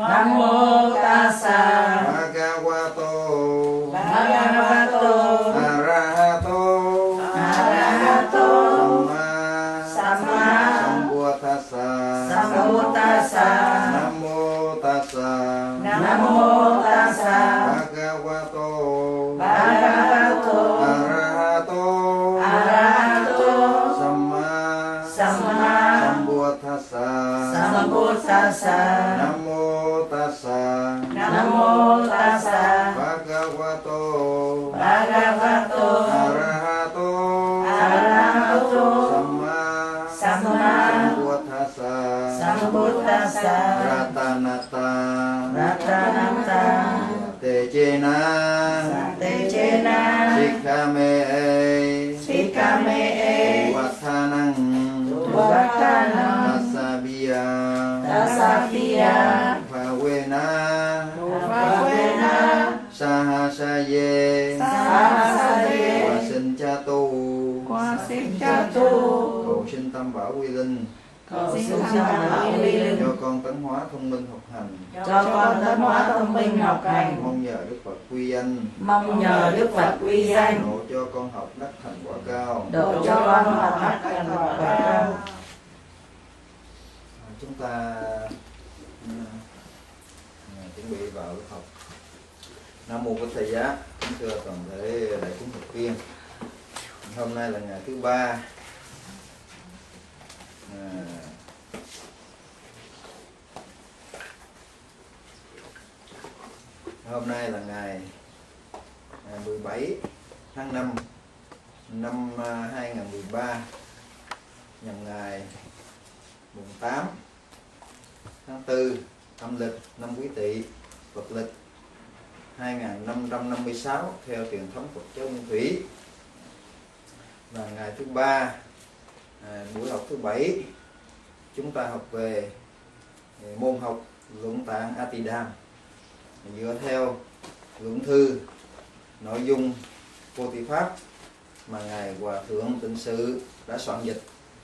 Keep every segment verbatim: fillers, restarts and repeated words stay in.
Nam mô Tassa Bhagavato Bhagavato Arahato Arahato Samma Samma Sambuddhassa Sambuddhassa Nam mô Tassa Nam mô Tassa Bhagavato Bhagavato Arahato Arahato Samma Samma Sambuddhassa Sambuddhassa Nam mô Tassa Nam mô Tassa Bhagavato Bhagavato Arahato Arahato Samma Samma Sambuddhassa Sambuddhassa Ratanata Ratanata Tejena Tejena Sikkame Sikkame Vattanang Vattanang Tassabiya Tassabiya Bhavena Bhavena Sahasaye Sahasaye Quả sinh cha tu Qua sinh cha tu Cầu sinh tam bảo quy linh Cầu sinh tam bảo quy linh cho con tấn hóa thông minh học hành cho con tấn hóa thông minh học hành mong nhờ Đức Phật quy danh mong nhờ Đức Phật quy danh độ cho con học đắc thành quả cao độ cho con học đắc thành quả cao. Chúng ta chuẩn bị vào lớp học. Nam mô Bổn Thầy Giá. Kính thưa toàn thể đại chúng học viên, hôm nay là ngày thứ ba à, hôm nay là ngày mười bảy tháng năm năm hai nghìn không trăm mười ba, nhằm ngày mùng tám tháng tư âm lịch năm Quý Tỵ, Phật lịch hai nghìn năm trăm năm mươi sáu theo truyền thống Phật giáo Nguyên Thủy, là ngày thứ ba, à, buổi học thứ bảy. Chúng ta học về môn học Luận Tạng A Tỳ Đàm dựa theo luận thư nội dung Vô Thị Pháp mà ngài Hòa Thượng Tịnh Sự đã soạn dịch.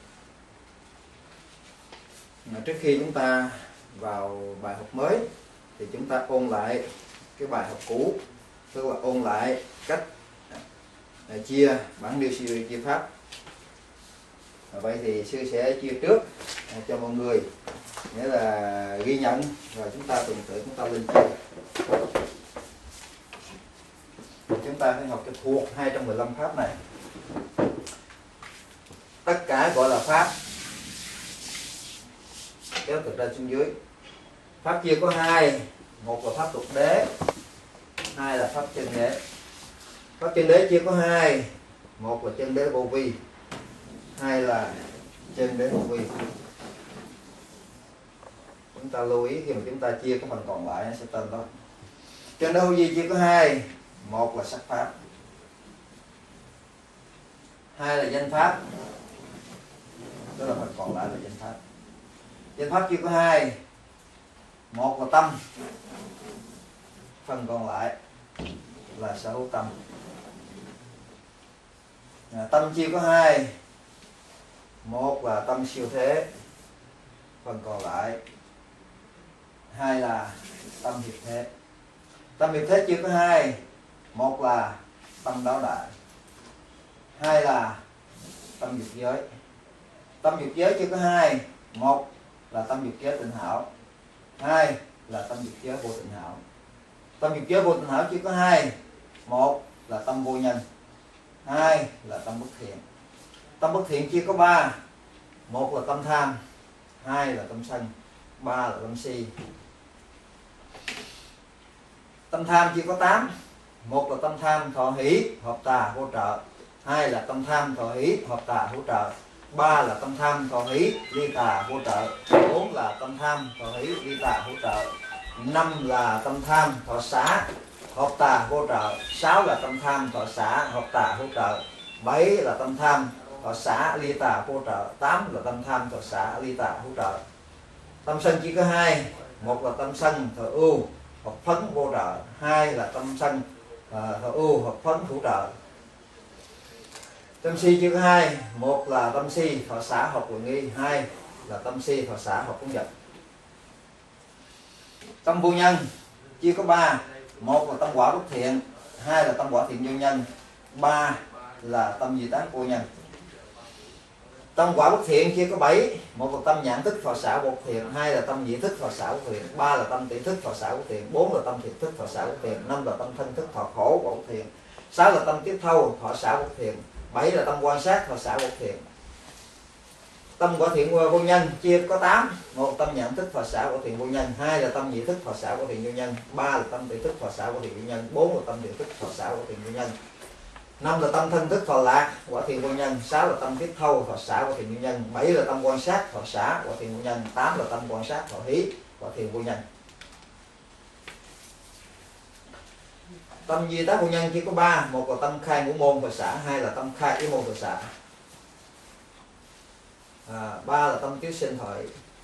Trước khi chúng ta vào bài học mới thì chúng ta ôn lại cái bài học cũ, tức là ôn lại cách chia bản điều sư chia pháp. Vậy thì sư sẽ chia trước cho mọi người, nghĩa là ghi nhận rồi chúng ta tuần tự chúng ta lên chia. Chúng ta phải học cho thuộc hai trăm mười lăm pháp này. Tất cả gọi là pháp, kéo từ trên xuống dưới. Pháp chia có hai, một là pháp tục đế, hai là pháp chân đế. Pháp chân đế chia có hai, một là chân đế vô vi, hai là chân đế vô vi. Chúng ta lưu ý khi mà chúng ta chia cái phần còn lại sẽ tên đó. Chân đế vô vi chia có hai, một là sắc pháp, hai là danh pháp, đó là phần còn lại là danh pháp. Danh pháp chia có hai, một là tâm, phần còn lại là sở hữu tâm. À, tâm chia có hai, một là tâm siêu thế, phần còn lại hai là tâm hiệp thế. Tâm hiệp thế chia có hai, một là tâm đáo đại, hai là tâm dục giới. Tâm dục giới chia có hai, một là tâm dục giới tịnh hảo, hai là tâm dục giới vô tịnh hảo. Tâm dục giới vô tịnh hảo chia có hai, một là tâm vô nhân, hai là tâm bất thiện. Tâm bất thiện chia có ba, một là tâm tham, hai là tâm sân, ba là tâm si. Tâm tham chia có tám, một là tâm tham thọ hỷ hợp tà hỗ trợ, hai là tâm tham thọ hỷ hợp tà hỗ trợ, ba là tâm tham thọ hỷ ly tà hỗ trợ, bốn là tâm tham thọ hỷ ly tà hỗ trợ, năm là tâm tham thọ xả hợp tà hỗ trợ, sáu là tâm tham thọ xả hợp tà hỗ trợ, bảy là tâm tham thọ xả ly tà hỗ trợ, tám là tâm tham thọ xả ly tà hỗ trợ. Tâm sân chỉ có hai, một là tâm sân thọ ưu hoặc phấn vô trợ, hai là tâm sân thọ ưu hoặc phấn hữu trợ. Tâm si chỉ có hai, một là tâm si thọ xả hoặc nghi, hai là tâm si thọ xả hoặc phóng dật. Tâm vô nhân chia có ba. Một là tâm quả bất thiện, hai là tâm quả thiện vô nhân, ba là tâm di tác vô nhân. Tâm quả bất thiện chia có bảy. Một là tâm nhãn thức thọ xả bất thiện, hai là tâm nhĩ thức thọ xả bất thiện, ba là tâm tỷ thức thọ xả bất thiện, bốn là tâm thiệt thức thọ xả bất thiện, năm là tâm thân thức thọ khổ bất thiện, sáu là tâm tiếp thâu thọ xả bất thiện, bảy là tâm quan sát thọ xả bất thiện. Tâm quả thiện vô nhân chia có tám. Một tâm nhãn thức thọ xả quả thiện vô nhân, hai là tâm nhĩ thức thọ xả quả thiện vô nhân, ba là tâm tỷ thức thọ xả quả thiện vô nhân, bốn là tâm thiệt thức thọ xả quả thiện vô nhân, năm là tâm thân thức thọ lạc quả thiện vô nhân, sáu là tâm tiếp thâu thọ xả quả thiện vô nhân, bảy là tâm quan sát thọ xả quả thiện vô nhân, tám là tâm quan sát thọ hí quả thiện vô nhân. Tâm di tác vô nhân chỉ có ba. Một là tâm khai ngũ môn thọ xả, hai là tâm khai ý môn thọ xả, à, ba là tâm kiết sinh thời.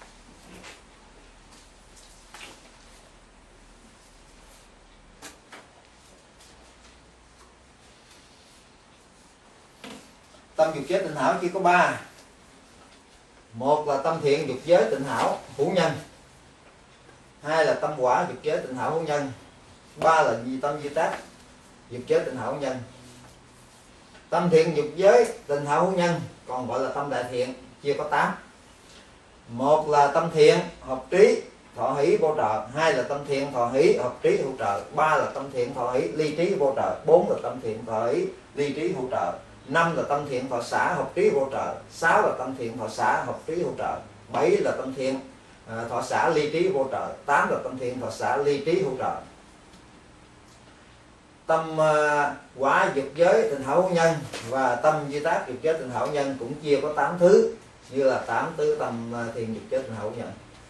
Tâm dục giới tịnh hảo chỉ có ba. Một là tâm thiện dục giới tịnh hảo hữu nhân, hai là tâm quả dục giới tịnh hảo hữu nhân, ba là tâm di tác dục giới tịnh hảo hữu nhân. Tâm thiện dục giới tịnh hảo hữu nhân còn gọi là tâm đại thiện chia có tám. Một là tâm thiện hợp trí thọ hỷ vô trợ, hai là tâm thiện thọ hỷ hợp trí hữu trợ, ba là tâm thiện thọ hỷ ly trí vô trợ, bốn là tâm thiện thọ hỷ ly trí hữu trợ, năm là tâm thiện thọ xả hợp trí vô trợ, sáu là tâm thiện thọ xả hợp trí hữu trợ, bảy là tâm thiện à, thọ xả ly trí vô trợ, tám là tâm thiện thọ xả ly trí hữu trợ. Tâm uh, quả dục giới tịnh hảo hữu nhân và tâm di tác dục giới tịnh hảo hữu nhân cũng chia có tám thứ, như là tám tứ tâm uh, thiện dục giới tịnh hảo hữu nhân.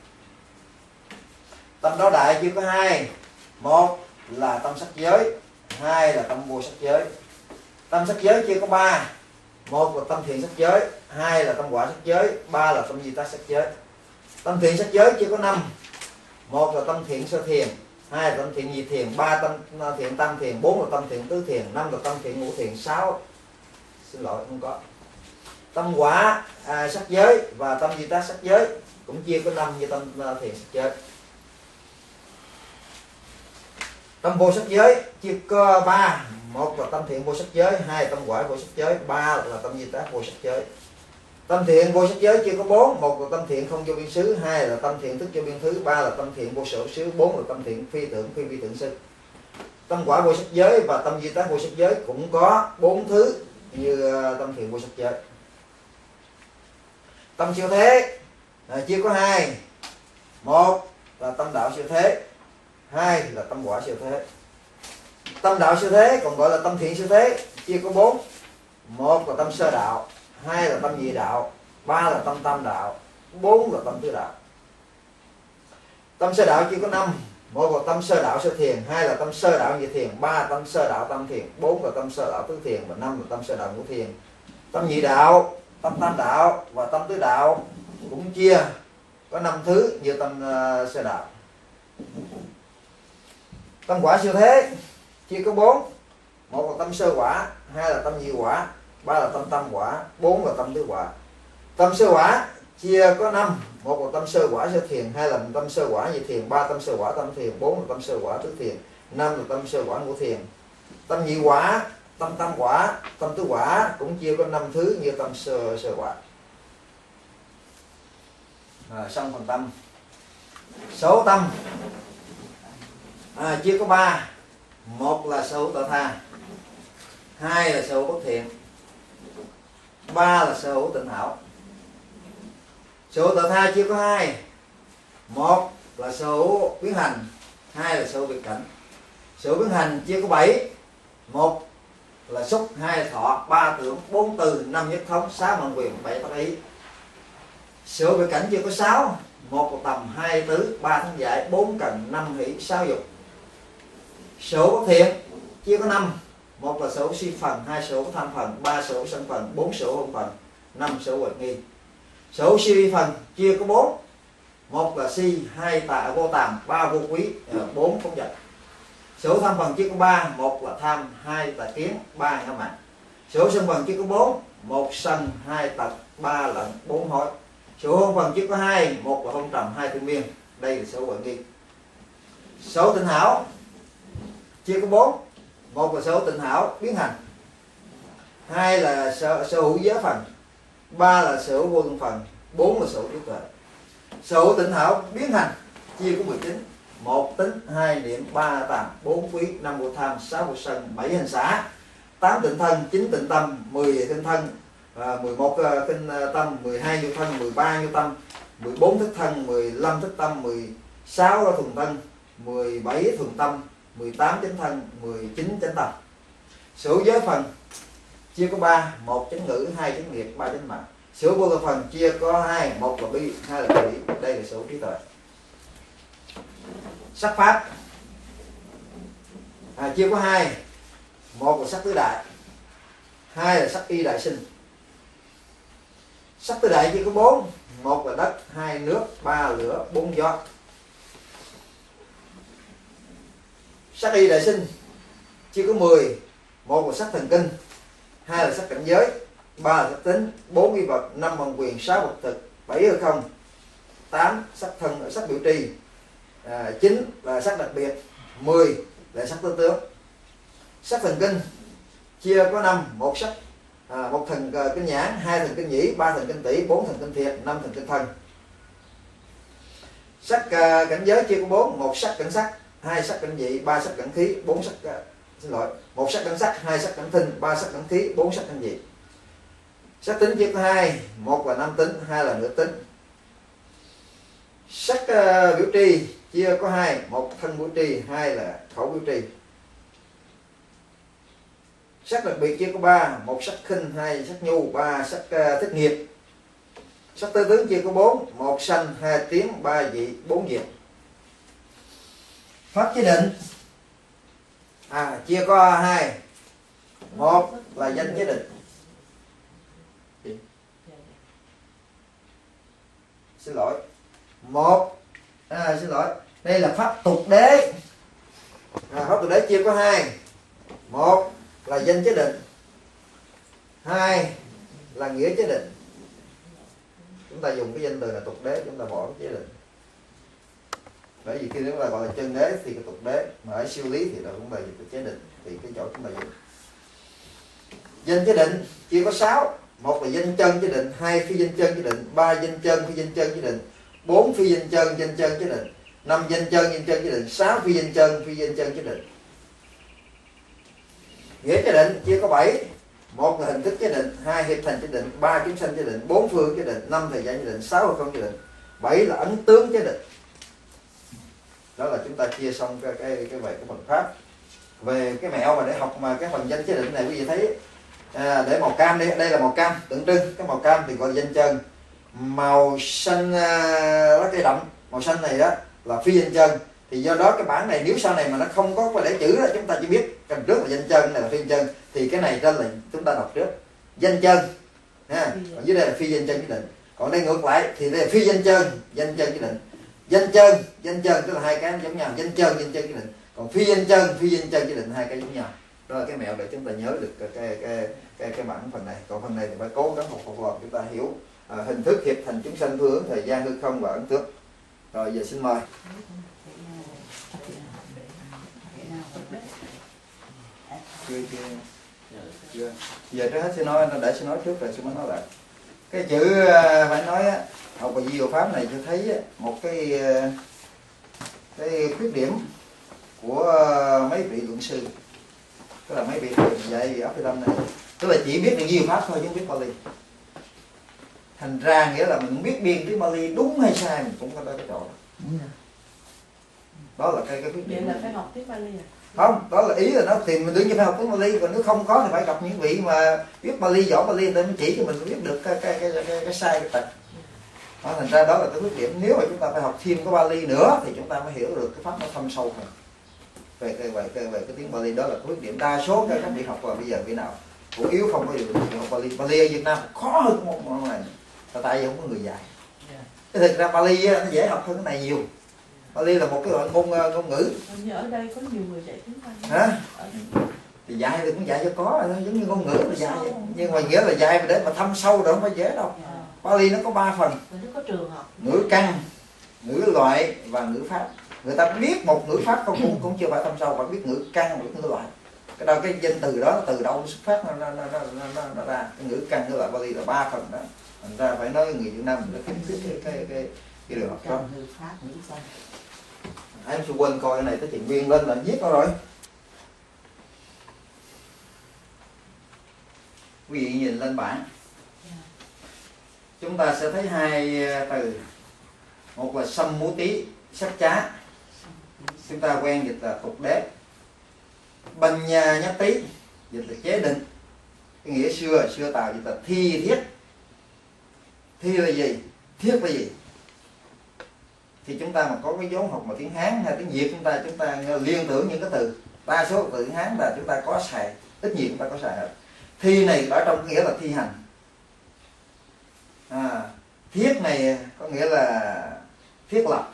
Tâm đó đại chỉ có hai. Một là tâm sắc giới, hai là tâm vô sắc giới. Tâm sắc giới chia có ba. Một là tâm thiện sắc giới, hai là tâm quả sắc giới, ba là tâm di tác sắc giới. Tâm thiện sắc giới chia có năm. Một là tâm thiện sơ thiền, hai là tâm thiện nhị thiền, ba tâm thiện tam thiền, bốn là tâm thiện tứ thiền, năm là tâm thiện ngũ thiền, sáu xin lỗi không có. Tâm quả à, sắc giới và tâm di tác sắc giới cũng chia có năm như tâm thiện sắc giới. Tâm vô sắc giới chia có ba. Một là tâm thiện vô sắc giới, hai là tâm quả vô sắc giới, ba là tâm di tác vô sắc giới. Tâm thiện vô sắc giới chia có bốn. Một là tâm thiện không vô biên xứ, hai là tâm thiện thức vô biên thứ, ba là tâm thiện vô sở xứ, bốn là tâm thiện phi tưởng phi vi tưởng xứ. Tâm quả vô sắc giới và tâm di tác vô sắc giới cũng có bốn thứ như tâm thiện vô sắc giới. Tâm siêu thế à, chia có hai. Một là tâm đạo siêu thế, hai là tâm quả siêu thế. Tâm đạo siêu thế còn gọi là tâm thiện siêu thế chia có bốn. Một là tâm sơ đạo, hai là tâm nhị đạo, ba là tâm tam đạo, bốn là tâm tứ đạo. Tâm sơ đạo chỉ có năm. Một là tâm sơ đạo sơ thiền, hai là tâm sơ đạo nhị thiền, ba là tâm sơ đạo tam thiền, bốn là tâm sơ đạo tứ thiền và năm là tâm sơ đạo ngũ thiền. Tâm nhị đạo, tâm tam đạo và tâm tứ đạo cũng chia có năm thứ như tâm uh, sơ đạo. Tâm quả siêu thế chia có bốn. Một là tâm sơ quả, hai là tâm nhị quả, ba là tâm tam quả, bốn là tâm tứ quả. Tâm sơ quả chia có năm. Một là tâm sơ quả sơ thiền, hai là tâm sơ quả nhị thiền, ba tâm sơ quả tam thiền, bốn là tâm sơ quả tứ thiền, năm là tâm sơ quả ngũ thiền. Tâm nhị quả, tâm tam quả, tâm tứ quả cũng chia có năm thứ như tâm sơ sơ quả. À, xong phần tâm. Số tâm à, chia có ba. Một là sở hữu tạo tha, hai là sở hữu bất thiện, ba là sở hữu tịnh hảo. Sở hữu tạo tha chia có hai. Một là sở hữu biến hành, hai là sở hữu biệt cảnh. Sở hữu biến hành chia có bảy. Một là xúc, hai là thọ, ba tưởng, bốn từ, năm nhất thống, sáu mạng quyền, bảy tác ý. Sở hữu biệt cảnh chia có sáu. Một là tầm, hai tứ, ba thắng giải, bốn cần, năm hỷ, sáu dục. Sở hữu bất thiện chia có năm. Một là sở hữu si phần, hai sở hữu tham phần, ba sở hữu sân phần, bốn sở hữu hôn phần, năm sở hữu huệ nghi. Sở hữu si vi phần chia có bốn. Một là si, hai tà vô tàm, ba vô quý, bốn phóng dật. Sở hữu tham phần chia có ba. Một là tham, hai tà kiến, ba ngã mạn. Sở hữu sân phần chia có bốn. Một sân, hai tật, ba lận, bốn hối. Sở hữu hôn phần chia có hai. Một là hôn trầm, hai thương miên. Đây là sở hữu huệ nghi. Sở hữu tịnh hảo chia có bốn. Một là sở hữu tịnh hảo biến hành, hai là sở, sở hữu giới phần, ba là sở hữu vô lượng phần, bốn là sở hữu trí tuệ. Sở hữu tịnh hảo biến hành chia có mười chín. Một tính, hai niệm, ba tàm, bốn quý, năm vô tham, sáu vô sân, bảy hành xả, tám tịnh thân, chín tịnh tâm, mười tinh thân, mười một tinh tâm, mười hai vô thân, mười ba vô tâm, mười bốn thức thân, mười lăm thức tâm, mười sáu thuần thân, mười bảy thuần tâm, mười tám chánh thân, mười chín chánh tâm. Sở hữu giới phần chia có ba. Một chánh ngữ, hai chánh nghiệp, ba chánh mạng. Sở hữu vô lượng phần chia có hai. Một là bi, hai là thủy. Đây là sở hữu trí tuệ. Sắc pháp à, chia có hai. Một là sắc tứ đại, hai là sắc y đại sinh. Sắc tứ đại chia có bốn. Một là đất, hai nước, ba là lửa, bốn gió. Sắc y đại sinh chia có mười. Một là sắc thần kinh, hai là sắc cảnh giới, ba là sắc tính, bốn y vật, năm bằng quyền, sáu vật thực, bảy hư không, tám sắc thân, sắc biểu tri, à, chín là sắc đặc biệt, mười là sắc tư tướng. Sắc thần kinh chia có năm. Một sắc à, một thần kinh nhãn, hai thần kinh nhĩ, ba thần kinh tỷ, bốn thần kinh thiệt, năm thần kinh thân. Sắc uh, cảnh giới chia có bốn. Một sắc cảnh sắc, hai sắc cảnh dị, ba sắc cảnh khí, bốn sắc uh, xin lỗi một sắc cảnh sắc, hai sắc cảnh thinh, ba sắc cảnh khí, bốn sắc cảnh dị. Sắc tính chia có hai. Một là nam tính, hai là nữ tính. Sắc uh, biểu tri chia có hai. Một thân biểu tri, hai là khẩu biểu tri. Sắc đặc biệt chia có ba. Một sắc khinh, hai sắc nhu, ba sắc uh, thích nghiệp. Sắc tư tướng chia có bốn. Một sanh, hai tiếng, ba dị, bốn diệt. Pháp chế định à, chia có hai. Một là danh chế định. Xin lỗi một à, xin lỗi đây là pháp tục đế à, pháp tục đế chia có hai. Một là danh chế định, hai là nghĩa chế định. Chúng ta dùng cái danh từ là tục đế, chúng ta bỏ cái chế định. Bởi vì khi chúng ta gọi là chân đế thì cái tục đế, mà ở siêu lý thì là chúng ta dùng cái chế định, thì cái chỗ chúng ta dùng. Danh chế định chia có sáu. Một là danh chân chế định, hai phi danh chân chế định, ba danh chân phi danh chân chế định, bốn phi danh chân danh chân chế định, năm danh chân danh chân chế định, sáu phi danh chân phi danh chân chế định. Nghĩa chế định chia có bảy. Một là hình thức chế định, hai hiệp thành chế định, ba kiếm sanh chế định, bốn phương chế định, năm thời gian chế định, sáu không chế định, bảy là ấn tướng chế định. Đó là chúng ta chia xong cái cái cái về cái phần pháp. Về cái mẹo mà để học mà cái phần danh chế định này quý vị thấy à, để màu cam đi, đây là màu cam tượng trưng. Cái màu cam thì gọi là danh chân. Màu xanh à, lá cây đậm, màu xanh này đó là phi danh chân. Thì do đó cái bản này nếu sau này mà nó không có để chữ đó, chúng ta chỉ biết cần trước là danh chân, này là phi danh chân, thì cái này trên là chúng ta đọc trước danh chân ha. Còn dưới đây là phi danh chân chế định. Còn đây ngược lại thì đây là phi danh chân, danh chân chế định. Danh chân, danh chân tức là hai cái giống nhau, danh chân, danh chân chế định. Còn phi danh chân, phi danh chân chế định, hai cái giống nhau. Đó là cái mẹo để chúng ta nhớ được cái cái cái cái, cái bản phần này. Còn phần này thì phải cố gắng học một lần chúng ta hiểu à, hình thức, hiệp thành, chúng sanh, phương hướng, thời gian, hư không và ấn tướng. Rồi giờ xin mời. Chưa chưa chưa. Giờ trước hết xin nói, để xin nói trước rồi xin mới nói lại. Cái chữ phải nói á, học bài di hộ pháp này cho thấy một cái cái khuyết điểm của mấy vị luận sư, tức là mấy vị thầy dạy áp lâm này, tức là chỉ biết được di hộ pháp thôi chứ không biết Bali. Thành ra nghĩa là mình không biết biên tiếng Bali đúng hay sai mình cũng có tới cái chỗ đó. Đó là cái cái khuyết điểm. Vậy là phải học tiếng Bali à? Không, đó là ý là nó thì mình đương nhiên phải học tiếng Bali, còn nếu không có thì phải gặp những vị mà biết Bali, giỏi Bali người ta mới chỉ cho mình biết được cái cái cái cái, cái sai cái tật. Đó, thành ra đó là cái khuyết điểm. Nếu mà chúng ta phải học thêm cái Bali nữa thì chúng ta mới hiểu được cái pháp nó thâm sâu hơn về cái về cái về cái tiếng Bali. Đó là cái khuyết điểm đa số các vị học, và bây giờ vị nào cũng yếu không có điều kiện học Bali. Bali ở Việt Nam khó hơn cái môn này, tại vì không có người dạy. Cái thực ra Bali nó dễ học hơn cái này nhiều. Bali là một cái loại ngôn ngôn ngữ. Ở đây có nhiều người dạy tiếng Bali. Hả? Thì dạy thì cũng dạy cho có thôi, giống như ngôn ngữ là dạy vậy. Nhưng mà nghĩa là dạy mà để mà thâm sâu rồi không phải dễ đâu. Bali nó có ba phần: nó có trường học, ngữ căn, ngữ loại và ngữ pháp. người ta biết một ngữ pháp không cũng cũng chưa phải thâm sâu, phải biết ngữ căn, biết ngữ loại. Cái đâu cái danh từ đó từ đâu nó xuất phát nó nó nó nó, nó, nó ra. Cái ngữ căn ngữ loại Bali là ba phần đó, thành ra phải nói người Việt Nam mình cái cái cái cái cái cái điều học đó. ngữ pháp ngữ văn. Em sẽ quên coi cái này tới chuyện viên lên là viết nó rồi. Quý vị nhìn lên bảng, chúng ta sẽ thấy hai từ, một là sâm mú tí sắc chá, chúng ta quen dịch là tục đế. Banh nha nhất tí dịch là chế định, cái nghĩa xưa xưa Tàu dịch là thi thiết. Thi là gì, thiết là gì? Thì chúng ta mà có cái vốn học mà tiếng Hán hay tiếng Việt, chúng ta chúng ta liên tưởng những cái từ, đa số từ tiếng Hán là chúng ta có xài, ít nhiều chúng ta có xài hết. Thi này ở trong nghĩa là thi hành. À, thiết này có nghĩa là thiết lập.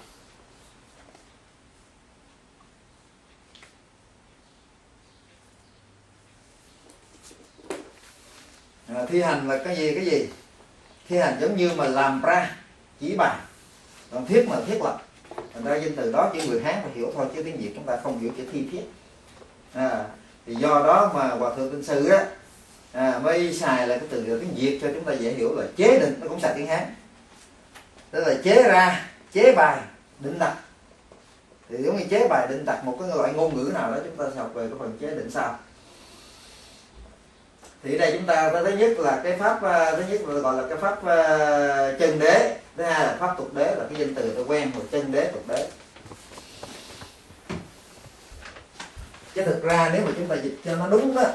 À, thi hành là cái gì cái gì? Thi hành giống như mà làm ra, chỉ bài. Còn thiết mà thiết lập. Thành ra danh từ đó chỉ người Hán phải hiểu thôi, chứ tiếng Việt chúng ta không hiểu chữ thi thiết. À, thì do đó mà Hòa Thượng Tinh Sư á, à, mới xài là cái từ tiếng Việt cho chúng ta dễ hiểu là chế định, nó cũng xài tiếng Hán. Đó là chế ra, chế bài, định đặt. Thì giống như chế bài, định đặt một cái loại ngôn ngữ nào đó chúng ta sẽ học về cái phần chế định sau. Thì ở đây chúng ta thứ nhất là cái pháp, thứ nhất là gọi là cái pháp uh, chân đế, thứ hai là pháp tục đế, là cái danh từ tôi quen rồi, chân đế, tục đế. Chứ thực ra nếu mà chúng ta dịch cho nó đúng đó,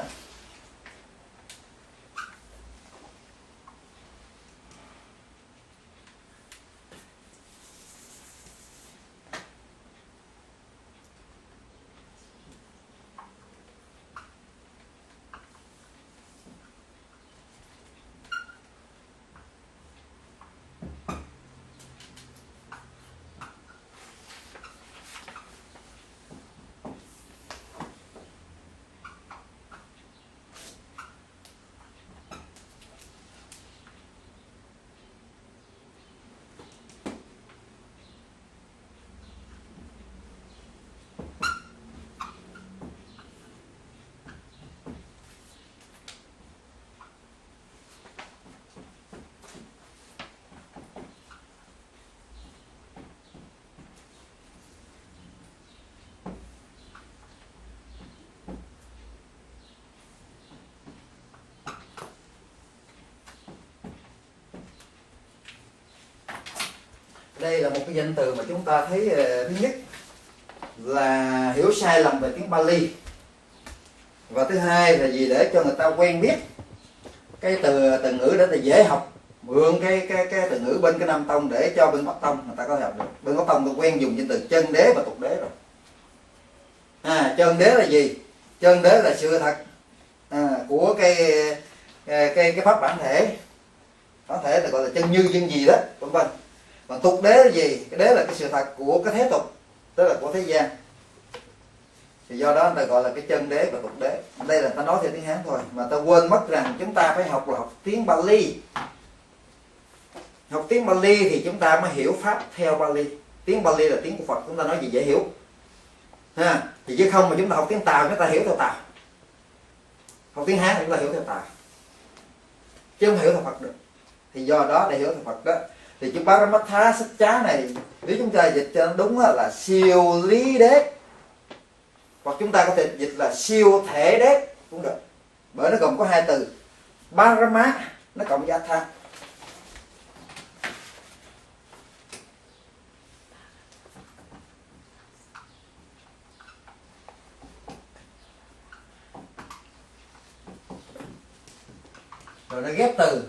đây là một cái danh từ mà chúng ta thấy uh, thứ nhất là hiểu sai lầm về tiếng Bali, và thứ hai là gì, để cho người ta quen biết cái từ từ ngữ để là dễ học, mượn cái cái cái từ ngữ bên cái Nam Tông để cho bên Bắc Tông người ta có thể học được. Bên Bắc Tông tôi quen dùng danh từ chân đế và tục đế rồi. À, chân đế là gì? Chân đế là sự thật à, của cái cái cái, cái pháp bản thể, có thể là gọi là chân như chân gì đó, vân vân. Còn tục đế là gì? Cái đế là cái sự thật của cái thế tục, tức là của thế gian. Thì do đó người ta gọi là cái chân đế và tục đế. Đây là ta nói theo tiếng Hán thôi, mà ta quên mất rằng chúng ta phải học là học tiếng Bali. Học tiếng Bali thì chúng ta mới hiểu pháp theo Bali. Tiếng Bali là tiếng của Phật, chúng ta nói gì dễ hiểu ha. Thì chứ không mà chúng ta học tiếng Tàu chúng ta hiểu theo Tàu, học tiếng Hán chúng ta hiểu theo Tàu, chứ không hiểu theo Phật được. Thì do đó để hiểu theo Phật đó, thì chữ Paramatha sách chá này nếu chúng ta dịch cho nó đúng là siêu lý đế, hoặc chúng ta có thể dịch là siêu thể đế cũng được, bởi nó gồm có hai từ Parama nó cộng với Atha. Rồi nó ghép từ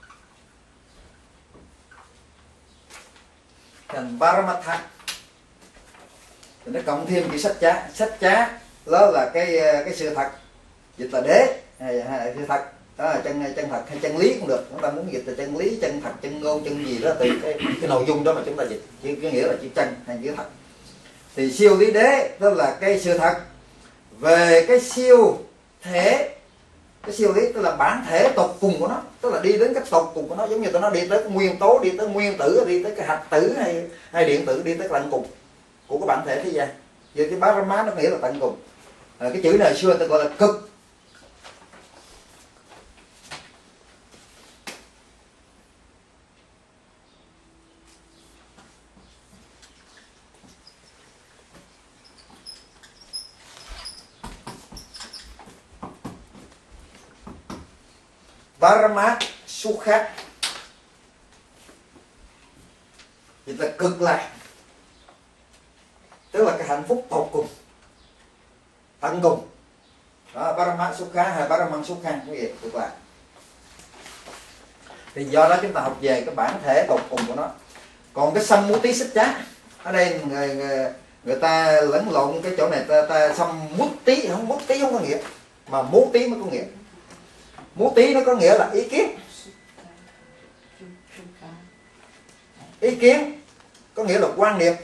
thành Paramatha, thì nó cộng thêm chữ sách chá. Sách chá đó là cái cái sự thật, dịch là đế hay, hay sự thật đó là chân chân thật hay chân lý cũng được. Chúng ta muốn dịch là chân lý, chân thật, chân ngôn, chân gì đó từ cái cái nội dung đó mà chúng ta dịch, chứ cái nghĩa là chữ chân hay chữ thật. Thì siêu lý đế đó là cái sự thật về cái siêu thể. Cái siêu lý tức là bản thể tột cùng của nó, tức là đi đến cái tột cùng của nó, giống như tụi nó đi tới cái nguyên tố, đi tới nguyên tử, đi tới cái hạt tử hay hay điện tử, đi tới cái lạnh cục. của cái bản thể thế gian. Vậy cái Parama nó nghĩa là tận cùng. À, cái chữ này xưa ta gọi là cực. Parama Sukha, vậy là cực lạc, tức là cái hạnh phúc tột cùng, tận cùng. Đó, Parama Sukha hay Paraman Sukha cái gì cực lạc. Thì do đó chúng ta học về cái bản thể tột cùng của nó. Còn cái Sammuti Sacca ở đây người, người, người ta lẫn lộn cái chỗ này, ta, ta Sammuti không, Mutti không có nghĩa, mà Mutti mới có nghĩa. Mutti nó có nghĩa là ý kiến. Ý kiến có nghĩa là quan niệm.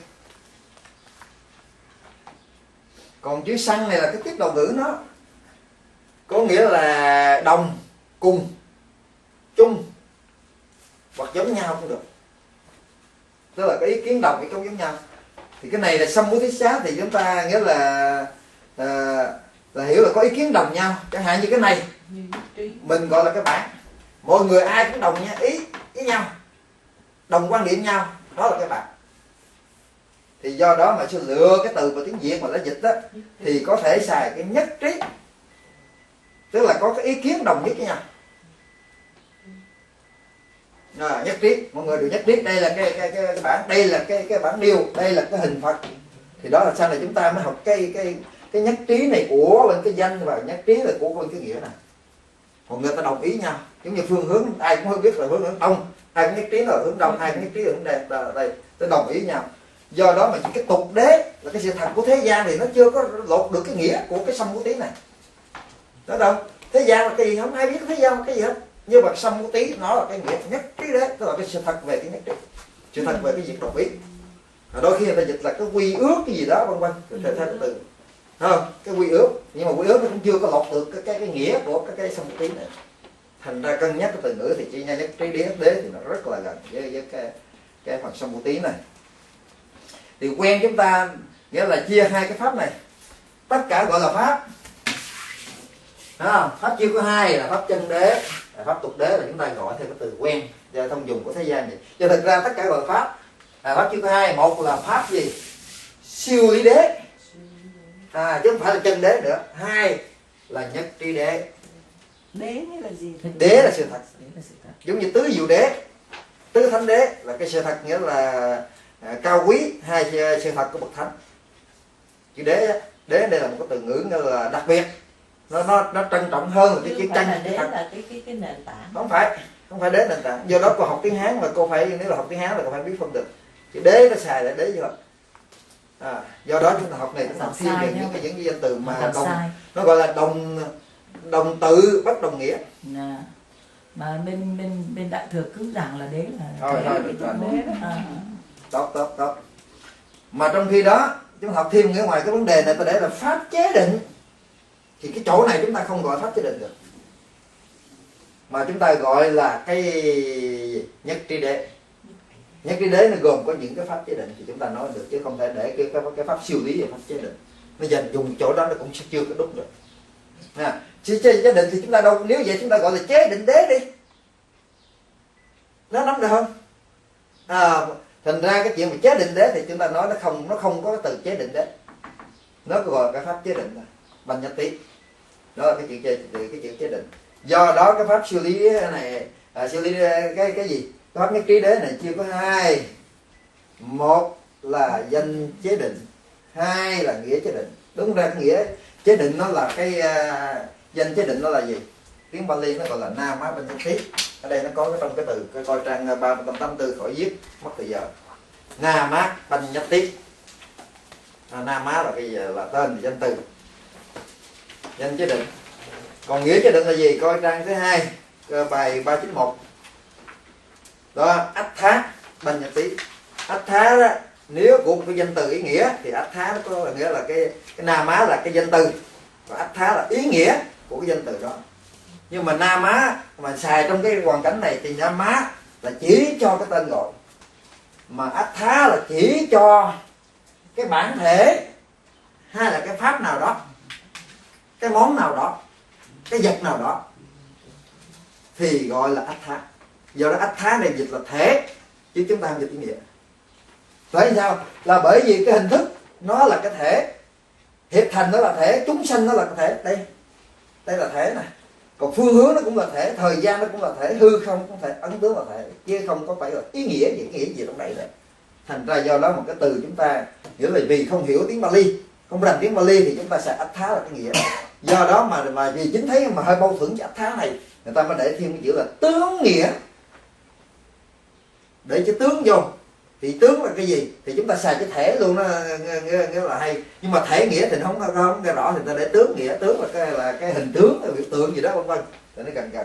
Còn chữ Sang này là cái tiếp đầu ngữ, nó có nghĩa là đồng, cùng, chung hoặc giống nhau cũng được, tức là cái ý kiến đồng, ý kiến giống nhau. Thì cái này là Sammutisá thì chúng ta nghĩa là à, là hiểu là có ý kiến đồng nhau. Chẳng hạn như cái này mình gọi là cái bản, mọi người ai cũng đồng nha, ý với nhau, đồng quan điểm nhau, đó là cái bản. Thì do đó mà sư lựa cái từ vào tiếng Việt mà nó dịch đó, thì có thể xài cái nhất trí, tức là có cái ý kiến đồng nhất với nhau. À, nhất trí, mọi người đều nhất trí đây là cái cái cái, cái bản, đây là cái cái bản điêu, đây là cái hình Phật. Thì đó là sao này chúng ta mới học cái cái cái nhất trí này của bên cái danh và nhất trí là của bên cái nghĩa này. Còn người ta đồng ý nhau, giống như phương hướng ai cũng không biết là hướng hướng đông, ai cũng nhất trí là hướng đông, ai cũng nhất trí là hướng đây, là đây, ta đồng ý nhau. Do đó mà chỉ cái tục đế là cái sự thật của thế gian thì nó chưa có lột được cái nghĩa của cái Sammuti này. Đó đâu, thế gian là cái gì không ai biết thế gian là cái gì hết. Nhưng mà Sammuti nó là cái nghĩa nhất trí đấy, tức là cái sự thật về cái nhất trí, sự thật về cái việc đồng ý. Đôi khi người ta dịch là cái quy ước cái gì đó vân vân, theo cái từ không, cái quy ước, nhưng mà quy ước nó cũng chưa có lột được cái cái, cái nghĩa của cái cái Sammuti này. Thành ra cân nhắc cái từ ngữ thì chỉ nha nhất trí đế đế thì nó rất là gần với, với cái cái phần Sammuti này. Thì quen chúng ta nghĩa là chia hai cái pháp này, tất cả gọi là pháp. À, pháp chưa có hai là pháp chân đế, pháp tục đế là chúng ta gọi theo cái từ quen và thông dụng của thế gian vậy. Cho thực ra tất cả gọi là pháp. À, pháp chưa có hai, một là pháp gì? Siêu lý đế, à, chứ không phải là chân đế nữa. Hai là nhất trí đế. Đế nghĩa là gì? Đế là sự thật, giống như tứ diệu đế, tứ thánh đế là cái sự thật nghĩa là à, cao quý, hai sự thật của bậc thánh. Chữ đế, đế đây là một cái từ ngữ nghĩa là đặc biệt, nó nó nó trân trọng hơn là cái chữ chân. Đế là cái cái cái nền tảng. Không phải, không phải đế nền tảng. Do đó cô học tiếng Hán mà cô phải, nếu là học tiếng Hán là cô phải biết phân biệt. Chữ đế nó xài là đế gì vậy? À, do đó chúng ta học này chúng ta thiên về những cái những cái danh từ mà đồng, nó gọi là đồng đồng tự bất đồng nghĩa. À, mà bên bên bên đại thừa cứ rằng là đế là thôi thôi được rồi. Đế đó. À. Tốt tốt tốt. Mà trong khi đó chúng ta học thêm nghĩa ngoài cái vấn đề này ta để là pháp chế định, thì cái chỗ này chúng ta không gọi pháp chế định được, mà chúng ta gọi là cái nhất trí đế. Nhất trí đế nó gồm có những cái pháp chế định thì chúng ta nói được, chứ không thể để cái cái, cái pháp siêu lý và pháp chế định nó dành dùng chỗ đó nó cũng chưa có đúng được. À, chế, chế định thì chúng ta đâu, nếu vậy chúng ta gọi là chế định đế đi, nó nắm được không? À, thành ra cái chuyện mà chế định đế thì chúng ta nói nó không nó không có cái từ chế định đế, nó gọi là cái pháp chế định thôi, bằng nhất tí, đó là cái chuyện chế cái chuyện chế định. Do đó cái pháp siêu lý này à, siêu lý cái cái gì cái pháp nhất trí đế này chia có hai, một là danh chế định, hai là nghĩa chế định. Đúng ra cái nghĩa chế định nó là cái uh, danh chế định nó là gì? Tiếng Bali nó gọi là Nama Banyati. Ở đây nó có cái trong cái từ cái coi trang ba trăm tám mươi tư khỏi viết mất thời giờ. Nama Banyati. À, Nama là cái gì? Là tên danh từ, danh chế định. Còn nghĩa chế định là gì? Coi trang thứ hai bài ba chín mốt. Đó, Attha Banyati. Attha đó, nếu của một cái danh từ ý nghĩa thì Attha nó có là nghĩa là cái cái Nama là cái danh từ, và Attha là ý nghĩa của cái danh từ đó. Nhưng mà Nama mà xài trong cái hoàn cảnh này thì Nama là chỉ cho cái tên gọi, mà Attha là chỉ cho cái bản thể hay là cái pháp nào đó, cái món nào đó, cái vật nào đó thì gọi là ách thá. Do đó ách thá này dịch là thể, chứ chúng ta không dịch ý nghĩa. Bởi sao? Là bởi vì cái hình thức nó là cái thể, hiệp thành nó là thể, chúng sanh nó là cái thể. Đây, đây là thể nè. Còn phương hướng nó cũng là thể, thời gian nó cũng là thể, hư không cũng thể, ấn tướng là thể, chứ không có phải là ý nghĩa gì, nghĩa gì trong đây nữa. Thành ra do đó một cái từ chúng ta nghĩa là vì không hiểu tiếng Bali, không rành tiếng Bali thì chúng ta sẽ ách thá là cái nghĩa. Do đó mà mà vì chính thấy mà hơi mâu thuẫn với ách thá này, người ta mới để thêm cái chữ là tướng nghĩa, để chữ tướng vô. Thì tướng là cái gì thì chúng ta xài cái thể luôn, nó nghĩa là hay. Nhưng mà thể nghĩa thì nó không không nghe rõ, thì ta để tướng nghĩa. Tướng là cái là cái hình tướng, biểu tượng gì đó vân vân, để nó gần gần.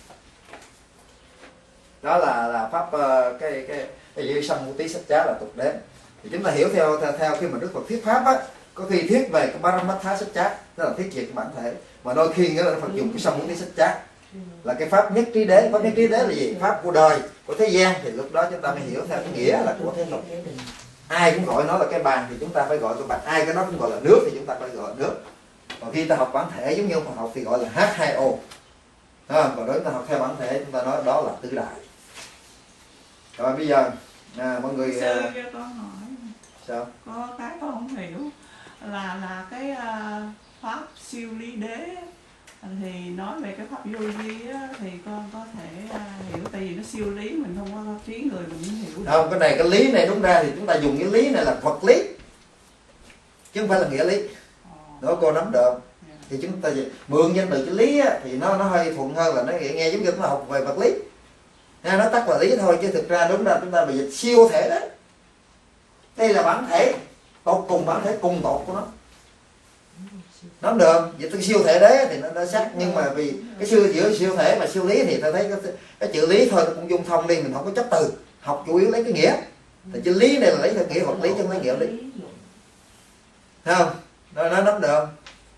Đó là là pháp uh, cái cái cái dư sanh mu tí sách chá là tục đếm. Thì chúng ta hiểu theo theo, theo khi mà Đức Phật thuyết pháp á, có khi thuyết về cái Paramattha sách chá, tức là thuyết về cái bản thể, mà đôi khi nghĩa là Đức Phật dùng cái sanh mu tí sách chá là cái pháp nhất trí đế. Pháp nhất trí đế là gì? Pháp của đời, của thế gian, thì lúc đó chúng ta mới hiểu theo cái nghĩa là của thế tục. Ai cũng gọi nó là cái bàn thì chúng ta phải gọi cái bàn, ai cái nó cũng gọi là nước thì chúng ta phải gọi là nước. Còn khi ta học bản thể giống như ông học thì gọi là H hai O. À, còn đối với ta học theo bản thể chúng ta nói đó là tứ đại. Rồi bây giờ à, mọi người Sư cho con hỏi. Sao? Có cái con không hiểu là là cái uh, pháp siêu lý đế thì nói về cái pháp vô vi á, thì con có thể uh, hiểu, tại vì nó siêu lý, mình không có trí người mình không hiểu được. Không, cái này cái lý này đúng ra thì chúng ta dùng cái lý này là vật lý chứ không phải là nghĩa lý. Đó cô nắm được. Yeah. Thì chúng ta mượn danh từ cái lý á, thì nó nó hơi thuận hơn là nó nghe giống như chúng ta học về vật lý. Ha, nó tắt là lý thôi, chứ thực ra đúng ra chúng ta bị dịch siêu thể đấy. Đây là bản thể tột cùng, bản thể cùng tột của nó. Nắm được, dịch từ siêu thể đấy thì nó, nó sắc, nhưng mà vì cái siêu giữa siêu thể và siêu lý thì ta thấy cái, cái chữ lý thôi nó cũng dung thông đi, mình không có chấp từ, học chủ yếu lấy cái nghĩa. Thì chữ lý này là lấy theo nghĩa vật lý chứ không lấy nghĩa lý. Thấy không? Nó nó nắm được.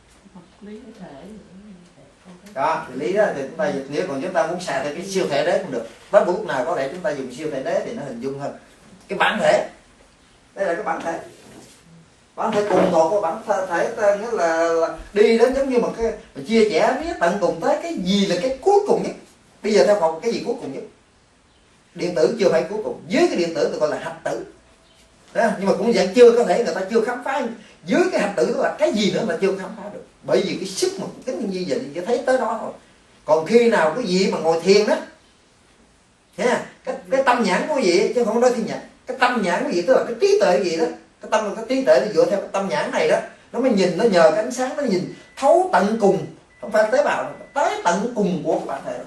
Đó, thì lý đó thì chúng ta dịch nghĩa, còn chúng ta muốn xài theo cái siêu thể đế cũng được. Bất lúc nào có thể chúng ta dùng siêu thể đế thì nó hình dung hơn. Cái bản thể. Đây là cái bản thể. Bản thể cùng tột của bản thể ta nghĩa là, là đi đến giống như một cái chia sẻ biết tận cùng tới cái gì là cái cuối cùng nhất. Bây giờ theo học cái gì cuối cùng nhất? Điện tử chưa phải cuối cùng, dưới cái điện tử tôi gọi là hạch tử. Đó, nhưng mà cũng vẫn chưa có thể, người ta chưa khám phá dưới cái hạch tử đó là cái gì nữa mà chưa khám phá được. Bởi vì cái sức mà kính như vậy chỉ thấy tới đó thôi. Còn khi nào cái gì mà ngồi thiền đó, nha, cái, cái tâm nhãn của vị chứ không nói thiên nhãn, cái tâm nhãn của vị tức là cái trí tuệ gì đó, cái tâm cái trí tuệ nó dựa theo cái tâm nhãn này đó, nó mới nhìn, nó nhờ cái ánh sáng nó nhìn thấu tận cùng, không phải tế bào, tới tận cùng của cái bản thể đó.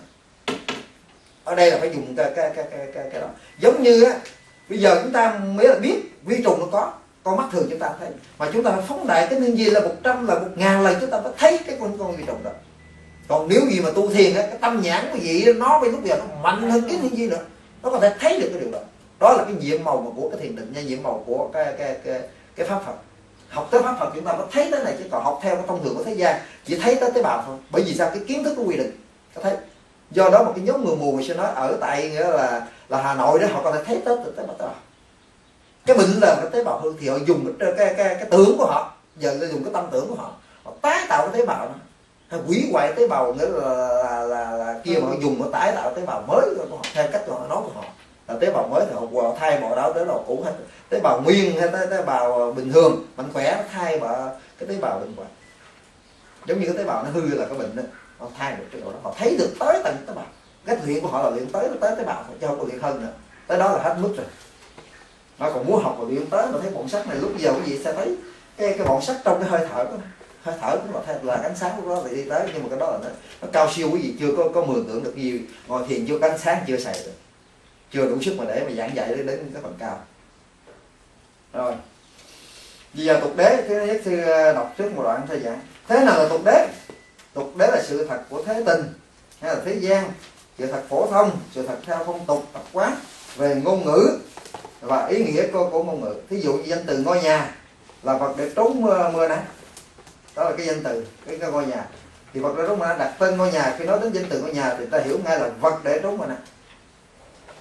Ở đây là phải dùng cái cái cái cái cái, cái đó. Giống như á, bây giờ chúng ta mới là biết vi trùng nó có, con mắt thường chúng ta thấy, mà chúng ta phải phóng đại cái nên gì là một trăm là một ngàn lần chúng ta mới thấy cái con con vi trùng đó. Còn nếu gì mà tu thiền á, cái tâm nhãn của vị nó bây lúc giờ nó mạnh hơn cái nên gì nữa, nó có thể thấy được cái điều đó. Đó là cái nhiệm màu mà của cái thiền định nha, nhiệm màu của cái cái cái cái pháp Phật. Học tới pháp Phật chúng ta mới thấy tới này, chứ còn học theo cái thông thường của thế gian chỉ thấy tới tế bào thôi. Bởi vì sao? Cái kiến thức của quy định có thấy. Do đó một cái nhóm người mù mình sẽ nói ở tại nghĩa là là Hà Nội đó, họ có thể thấy tới tế bào. Cái bệnh là cái tế bào hư thì họ dùng cái cái cái, cái tưởng của họ, giờ là dùng cái tâm tưởng của họ, họ tái tạo cái tế bào đó. Hay hủy hoại tế bào nghĩa là là, là, là kia mà họ dùng họ tái tạo tế bào mới của họ theo cách của họ nói của họ. Là tế bào mới thì họ thay bỏ đó tế bào cũ, hay tế bào nguyên hay tế, tế bào bình thường mạnh khỏe nó thay bỏ cái tế bào bệnh hoạn. Giống như cái tế bào nó hư là cái bệnh đó, họ thay được cái độ đó, họ thấy được tới tận tế bào. Cái luyện của họ là luyện tới tới tế bào, chứ không có luyện hơn nữa. Tới đó là hết mức rồi. Nó còn muốn học và luyện tới mà thấy bọn sắc này lúc giờ quý vị sẽ thấy cái cái bọn sắc trong cái hơi thở của nó. Hơi thở cũng là theo là ánh sáng của nó thì đi tới, nhưng mà cái đó là nó, nó cao siêu, quý vị chưa có có mường tượng được gì. Ngồi thiền chưa có ánh sáng chưa xài được, chưa đủ sức mà để mà giảng dạy đến đến cái phần cao. Rồi bây giờ tục đế, thứ nhất sư đọc trước một đoạn thôi giảng. Thế nào là tục đế? Tục đế là sự thật của thế tình hay là thế gian, sự thật phổ thông, sự thật theo phong tục tập quán về ngôn ngữ và ý nghĩa của, của ngôn ngữ. Thí dụ như danh từ ngôi nhà là vật để trốn mưa, mưa nắng, đó là cái danh từ cái, cái ngôi nhà. Thì vật để trốn mưa nắng, đặt tên ngôi nhà, khi nói đến danh từ ngôi nhà thì ta hiểu ngay là vật để trốn mưa nắng.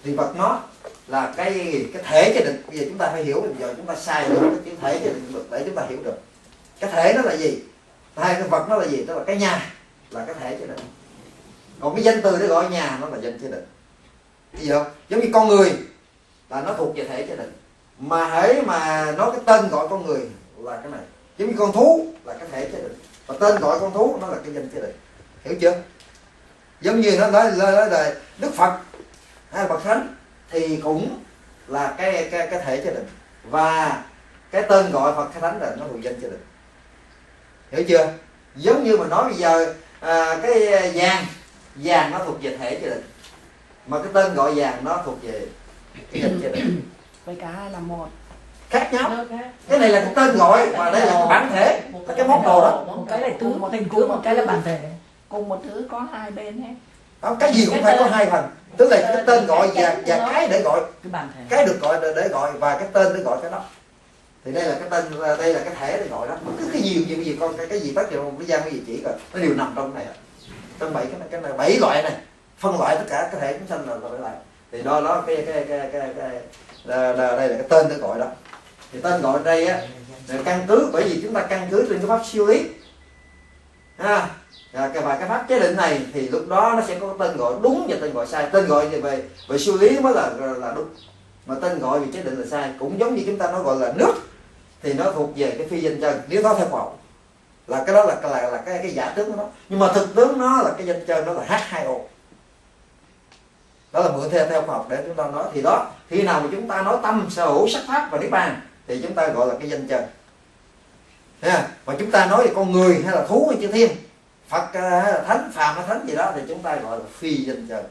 thì vật nó là cái cái thể chế định. Bây giờ chúng ta phải hiểu, giờ chúng ta sai được cái chữ thể chế định để chúng ta hiểu được cái thể nó là gì, hai cái vật nó là gì. Tức là cái nhà là cái thể chế định, còn cái danh từ để gọi nhà nó là danh chế định. Gì không? Giống như con người là nó thuộc về thể chế định, mà hễ mà nói cái tên gọi con người là cái này. Giống như con thú là cái thể chế định, và tên gọi con thú nó là cái danh chế định. Hiểu chưa? Giống như nó nói là Đức Phật hay bậc thánh thì cũng là cái cái cái thể chế định, và cái tên gọi Phật thánh là nó thuộc danh chế định. Hiểu chưa? Giống như mà nói bây giờ à, cái vàng vàng nó thuộc về thể chế định, mà cái tên gọi vàng nó thuộc về cái danh chế định. Vậy cả hai là một. Khác nhau. Cái này là cái tên gọi, và đây là cái bản thể, là cái món đồ đó. Một cái là tướng, hình tướng, một cái là bản thể. Cùng một thứ có hai bên hết. Không, cái gì cũng phải có hai phần. Tức là cái tên gọi và, và cái để gọi, cái bản thể, cái được gọi để gọi, và cái tên để gọi cái đó. Thì đây là cái tên, đây là cái thể để gọi đó. Cứ cái gì gì gì con cái, cái gì tất cả cái gian cái gì chỉ rồi nó đều nằm trong này. Trong bảy cái này, cái này bảy loại này, phân loại tất cả cái thể chúng sanh là bảy loại. Thì đó đó cái cái cái cái, cái, cái là, là, đây là cái tên để gọi đó. Thì tên gọi đây á là căn cứ, bởi vì chúng ta căn cứ trên cái pháp siêu lý ha. À, và cái pháp chế định này thì lúc đó nó sẽ có tên gọi đúng và tên gọi sai. Tên gọi thì về về siêu lý mới là là đúng, mà tên gọi về chế định là sai. Cũng giống như chúng ta nói gọi là nước thì nó thuộc về cái phi danh chân, nếu nó theo khoa học là cái đó là là là cái cái giả tướng của nó, nhưng mà thực tướng nó là cái danh chân, nó là H hai O. Đó là mượn theo theo khoa học để chúng ta nói. Thì đó, khi nào mà chúng ta nói tâm sở hữu sắc pháp và niết bàn thì chúng ta gọi là cái danh chân. Ha, và chúng ta nói về con người hay là thú hay chư thiên, Phật hay là thánh, phàm hay thánh gì đó thì chúng ta gọi là phi danh chân.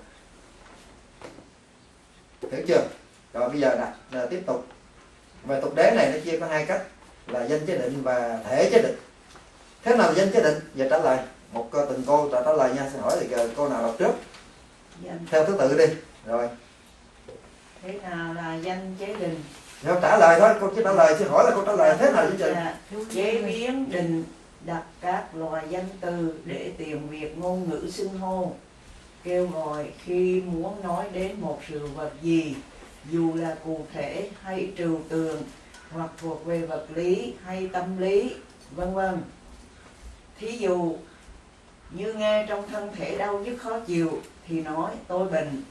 Hiểu chưa? Rồi bây giờ nè, là tiếp tục về tục đế này nó chia có hai cách là danh chế định và thể chế định. Thế nào là danh chế định? Giờ trả lời một từng cô trả trả lời nha. Xin hỏi thì cô nào đọc trước? Danh. Theo thứ tự đi. Rồi. Thế nào là danh chế định? Rồi trả lời thôi, cô chỉ trả lời, xin hỏi là cô trả lời thế nào chứ? Chế biến định đặt các loại danh từ để tiện việc ngôn ngữ xưng hô, kêu gọi khi muốn nói đến một sự vật gì, dù là cụ thể hay trừu tượng, hoặc thuộc về vật lý hay tâm lý, vân vân. Thí dụ như nghe trong thân thể đau nhức khó chịu thì nói tôi bệnh,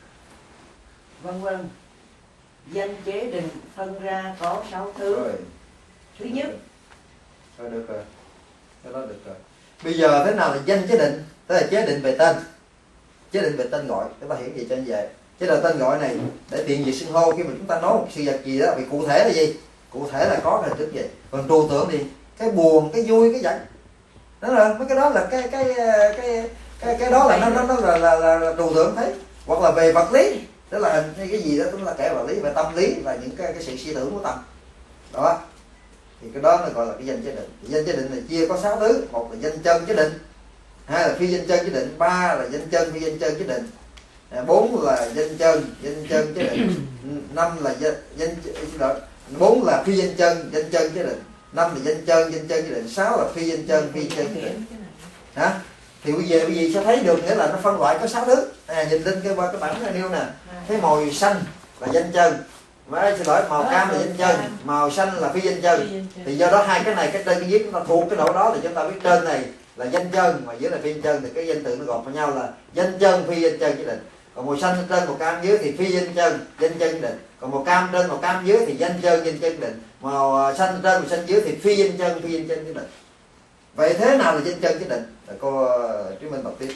vân vân. Danh chế định phân ra có sáu thứ. Rồi. Thứ nhất, Rồi được rồi. Cái đó được rồi. Bây giờ thế nào là danh chế định? Tức là chế định về tên. Chế định về tên gọi, chúng ta hiểu gì cho như vậy. Chế là tên gọi này để tiện việc xưng hô. Khi mà chúng ta nói một sự vật gì đó, vì cụ thể là gì? Cụ thể là có cái hình thức gì? Còn trừu tượng thì cái buồn, cái vui, cái giận. Đó là mấy cái đó là cái cái cái cái cái đó là nó nó nó là là, là, là trừu tượng thấy. Hoặc là về vật lý, đó là hình hay cái gì đó, cũng là kẻ vật lý. Về tâm lý là những cái cái sự suy tưởng của tâm. Đó. Thì cái đó nó gọi là cái danh chế định. Thì danh chế định này chia có sáu thứ. Một là danh chân chế định, hai là phi danh chân chế định, ba là danh chân phi danh chân chế định, bốn là danh chân danh chân chế định, năm là danh danh bốn là phi danh chân danh chân chế định, năm là danh chân danh chân chế định, sáu là phi danh chân phi chân chế định. Hả? Thì bây giờ bây giờ sẽ thấy được, nghĩa là nó phân loại có sáu thứ. À, nhìn lên cái cái bảng này nêu nè, cái màu xanh là danh chân, mà xin lỗi màu cam là danh chân, màu xanh là phi danh chân. Thì do đó hai cái này cái trên cái dưới chúng ta thuộc cái độ đó thì chúng ta biết trên này là danh chân mà dưới là phi danh chân, thì cái danh từ nó gộp vào nhau là danh chân phi danh chân chế định. Còn màu xanh trên màu cam dưới thì phi danh chân danh chân chế định, còn màu cam trên màu cam dưới thì danh chân danh chân chế định, màu xanh trên màu xanh dưới thì phi danh chân phi danh chân chế định. Vậy thế nào là danh chân chế định? Là cô Trí Minh đọc tiếp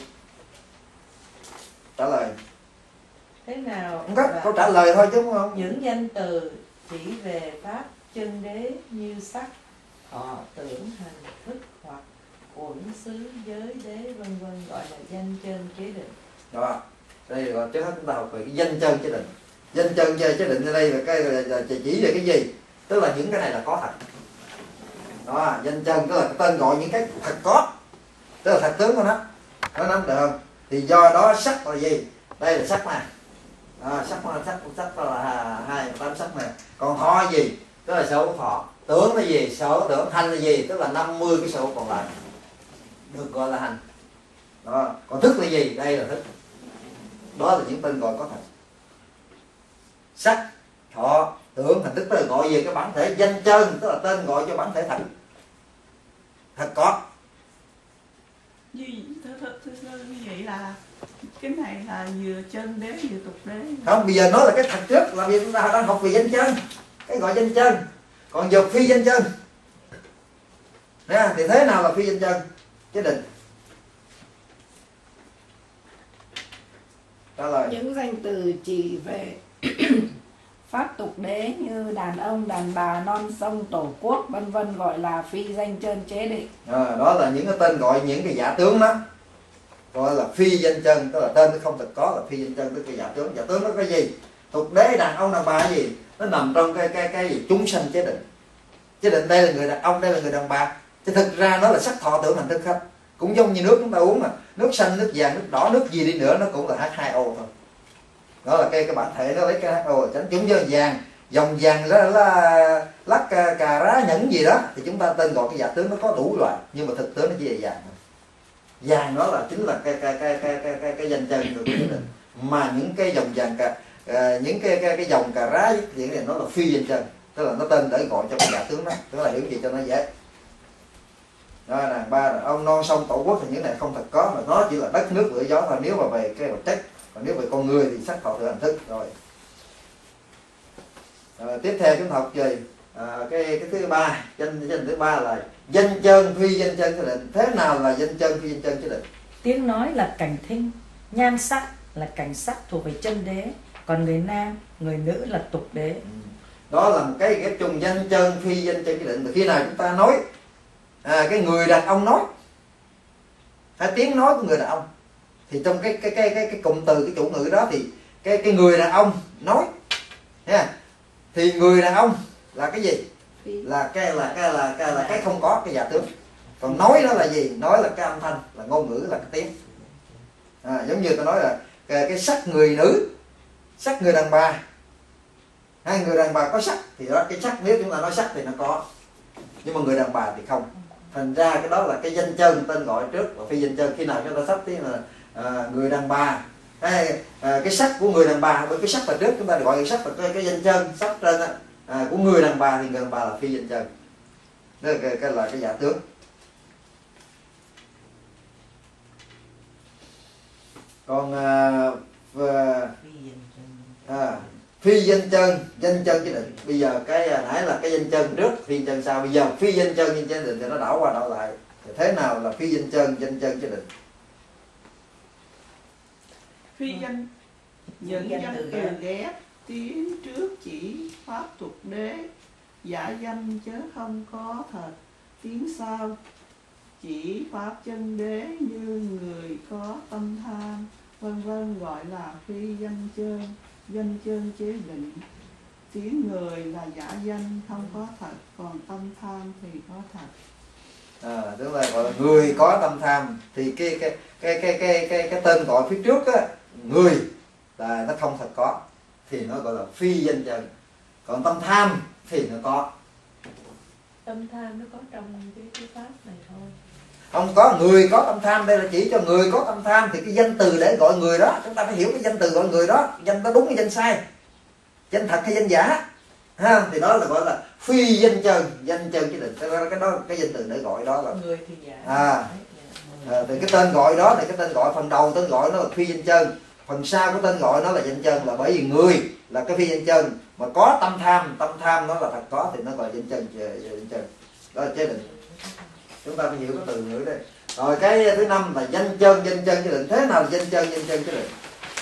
trả lời. thế nào Không có là câu trả lời thôi chứ đúng không? những danh từ chỉ về pháp chân đế như sắc, thọ, tưởng, hành, thức hoặc uẩn xứ, giới đế, vân vân gọi là danh chân chế định. Đó, đây là trước hết chúng ta học về cái danh chân chế định. Danh chân chế định ở đây là cái là, là chỉ về cái gì? Tức là những cái này là có thật. Đó, danh chân tức là cái tên gọi những cái thật có, tức là thật tướng của nó. Nó nắm được không? Thì do đó sắc là gì? Đây là sắc này. À, sắc là sắc sắc là hai tám sắc này. Còn thọ là gì? Tức là sở hữu thọ. Tưởng là gì? Sở hữu tưởng. Hành là gì? Tức là năm mươi cái sở hữu còn lại được gọi là hành. Đó. Còn thức là gì? Đây là thức. Đó là những tên gọi có thật. sắc thọ tưởng hành thức, tức là gọi về cái bản thể danh chân, tức là tên gọi cho bản thể thật thật có. như, th th th th như vậy là cái này là vừa chân đế vừa tục đế. Không, bây giờ nói là cái thật trước, là vì chúng ta đang học về danh chân, cái gọi danh chân. Còn giờ phi danh chân nè, thì thế nào là phi danh chân? Chế định trả lời. Những danh từ chỉ về pháp tục đế như đàn ông, đàn bà, non sông, tổ quốc vân vân gọi là phi danh chân chế định. À, đó là những cái tên gọi những cái giả tướng đó, gọi là phi danh chân, tức là tên nó không thật có, là phi danh chân, tức là giả tướng. Giả tướng nó cái gì? Tục đế, đàn ông, đàn bà gì? Nó nằm trong cái cái cái gì? Chúng sanh chế định. Chế định đây là người đàn ông, đây là người đàn bà. Chứ thực ra nó là sắc thọ tưởng hành thức hết. Cũng giống như nước chúng ta uống mà, nước xanh, nước vàng, nước đỏ, nước gì đi nữa nó cũng là H hai O thôi. Đó là cái cái bản thể nó lấy cái hát o tránh chúng với vàng, dòng vàng đó là lắc cà, cà rá nhẫn gì đó thì chúng ta tên gọi cái giả tướng nó có đủ loại, nhưng mà thực tế nó chỉ là vàng thôi. Vàng đó là chính là cái cái cái cái cái cái, cái danh chân của quyết định. Mà những cái dòng vàng cà, à, những cái cái cái dòng cà rá thì này nó là phi danh chân, tức là nó tên để gọi cho cái giả tướng đó, tức là hiểu gì cho nó dễ. Đó, đàn ba đàn ông, non sông, tổ quốc thì những này không thật có, mà nó chỉ là đất nước lửa gió thôi. Nếu mà về cái vật chất, còn nếu về con người thì sắc thọ tưởng hành thức rồi. À, tiếp theo chúng ta học gì? À, cái cái thứ ba, danh danh thứ ba là danh chân phi danh chân chế định. Thế nào là danh chân phi danh chân chế định? Tiếng nói là cảnh thinh, nhan sắc là cảnh sắc thuộc về chân đế, còn người nam, người nữ là tục đế. Đó là một cái ghép chung danh chân phi danh chân chế định. Và khi nào chúng ta nói à, cái người đàn ông nói, hay tiếng nói của người đàn ông, thì trong cái cái cái cái cái cụm từ, cái chủ ngữ đó thì cái cái người đàn ông nói nha, thì người đàn ông là cái gì? Là cái là cái là cái là cái không có, cái giả tướng. Còn nói đó là gì? Nói là cái âm thanh, là ngôn ngữ, là cái tiếng. À, giống như tôi nói là cái, cái sắc người nữ, sắc người đàn bà, hai người đàn bà có sắc thì đó, cái sắc nếu chúng ta nói sắc thì nó có, nhưng mà người đàn bà thì không. Thành ra cái đó là cái danh chân, tên gọi trước và phi danh chân. Khi nào chúng ta sắp tiếng là à, người đàn bà, cái, à, cái sắc của người đàn bà, bởi cái sắc là trước chúng ta gọi cái sắc là cái, cái danh chân, sắc trên à, của người đàn bà thì người đàn bà là phi danh chân. Đó là cái, cái là cái giả tướng. Còn à, và, à, phi danh chân, danh chân chế định. Bây giờ cái nãy là cái danh chân trước, phi danh chân sau. Bây giờ phi danh chân, danh chân chế định thì nó đảo qua đảo lại. Thì thế nào là phi danh chân, danh chân chế định? Phi danh những danh từ ghép tiếng trước chỉ pháp tục đế, giả danh chớ không có thật, tiếng sau chỉ pháp chân đế như người có tâm tham vân vân gọi là phi danh chân. Danh chân chế định, tiếng người là giả danh không có thật, còn tâm tham thì có thật. À, tức là gọi là người có tâm tham, thì cái cái cái cái cái cái, cái tên gọi phía trước á, người là nó không thật có, thì nó gọi là phi danh chân. Còn tâm tham thì nó có. Tâm tham nó có trong cái, cái pháp này thôi. Không có, người có tâm tham, đây là chỉ cho người có tâm tham, thì cái danh từ để gọi người đó, chúng ta phải hiểu cái danh từ gọi người đó, danh đó đúng hay danh sai, danh thật hay danh giả, ha, thì đó là gọi là phi danh chân, danh chân chế định. Cái đó, cái đó cái danh từ để gọi đó là Người thì giả. à, à thì cái tên gọi đó thì cái tên gọi phần đầu tên gọi nó là phi danh chân, phần sau của tên gọi nó là danh chân, là bởi vì người là cái phi danh chân, mà có tâm tham, tâm tham nó là thật có thì nó gọi là danh chân, danh chân. Đó là chế định. Chúng ta phải hiểu cái từ ngữ đây. Rồi cái thứ năm là danh chân, danh chân chế định. Thế nào là danh chân, danh chân chế định?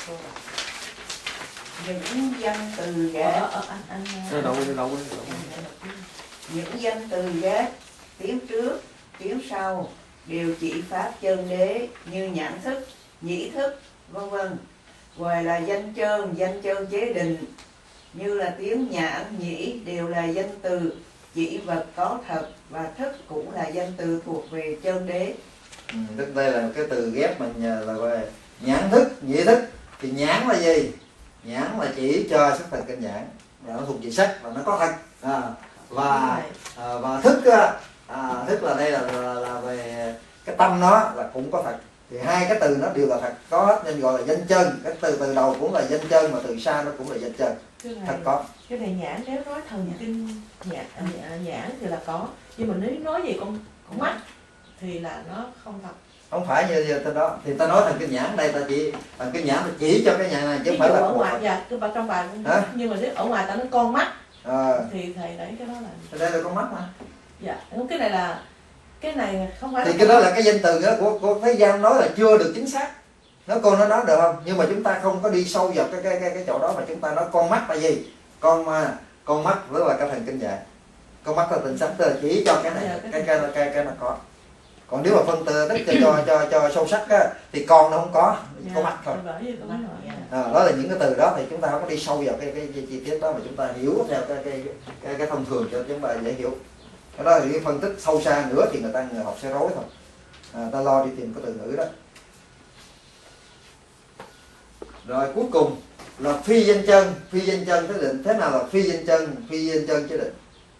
Những danh từ ghép, Ờ, ờ, anh, anh, anh, Đâu quên, đâu quên, những danh từ ghép tiếng trước, tiếng sau đều chỉ pháp chân đế như nhãn thức, nhĩ thức, vân vân gọi là danh chân, danh chân chế định. Như là tiếng nhãn, nhĩ đều là danh từ chỉ vật có thật, và thức cũng là danh từ thuộc về chân đế. Ừ, tức đây là cái từ ghép mình là về nhãn thức, nhĩ thức. Thì nhãn là gì? Nhãn là chỉ cho sắc thần kinh nhãn, và nó thuộc về sắc và nó có thật. À, và à, và thức à, thức là đây là, là là về cái tâm nó là cũng có thật. Thì hai cái từ nó đều là thật có hết nên gọi là danh chân. Cái từ từ đầu cũng là danh chân, mà từ sau nó cũng là danh chân. Cái thật này, có. cái này nhãn nếu nói thần kinh nhãn, nhãn, nhãn thì là có, nhưng mà nếu nói về con con mắt thì là nó không thật. Không phải như, như tên đó thì ta nói thần kinh nhãn đây ta chỉ thần kinh nhãn là chỉ cho cái nhà này chứ Ví không dụ phải là ở một ngoài phần. dạ, cái bà trong bài Hả? nhưng mà nếu ở ngoài ta nói con mắt À, thì thầy lấy cái đó là thì đây là con mắt mà. dạ, cái này là cái này không phải Thì là cái đó là cái danh từ đó của của thế gian nói là chưa được chính xác. Nó cô nó nói được không? Nhưng mà chúng ta không có đi sâu vào cái cái cái cái chỗ đó mà chúng ta nói con mắt là gì? Con mà con mắt tức là cái thần kinh nhãn. Con mắt là tình sắc tức là chỉ cho cái này, Dạ, cái cái cái cái, cái nó có. Còn nếu mà phân từ tích cho cho cho, cho sâu sắc á, thì con nó không có, dạ, có mắt thôi. bởi vì con mắt rồi. À, đó là những cái từ đó thì chúng ta không có đi sâu vào cái cái, cái chi tiết đó mà chúng ta hiểu theo cái cái cái, cái thông thường cho chúng ta dễ hiểu. Cái đó thì phân tích sâu xa nữa thì người ta người học sẽ rối thôi. À, ta lo đi tìm cái từ ngữ đó. Rồi cuối cùng là phi danh chân, phi danh chân chế định. Thế nào là phi danh chân, phi danh chân chế định?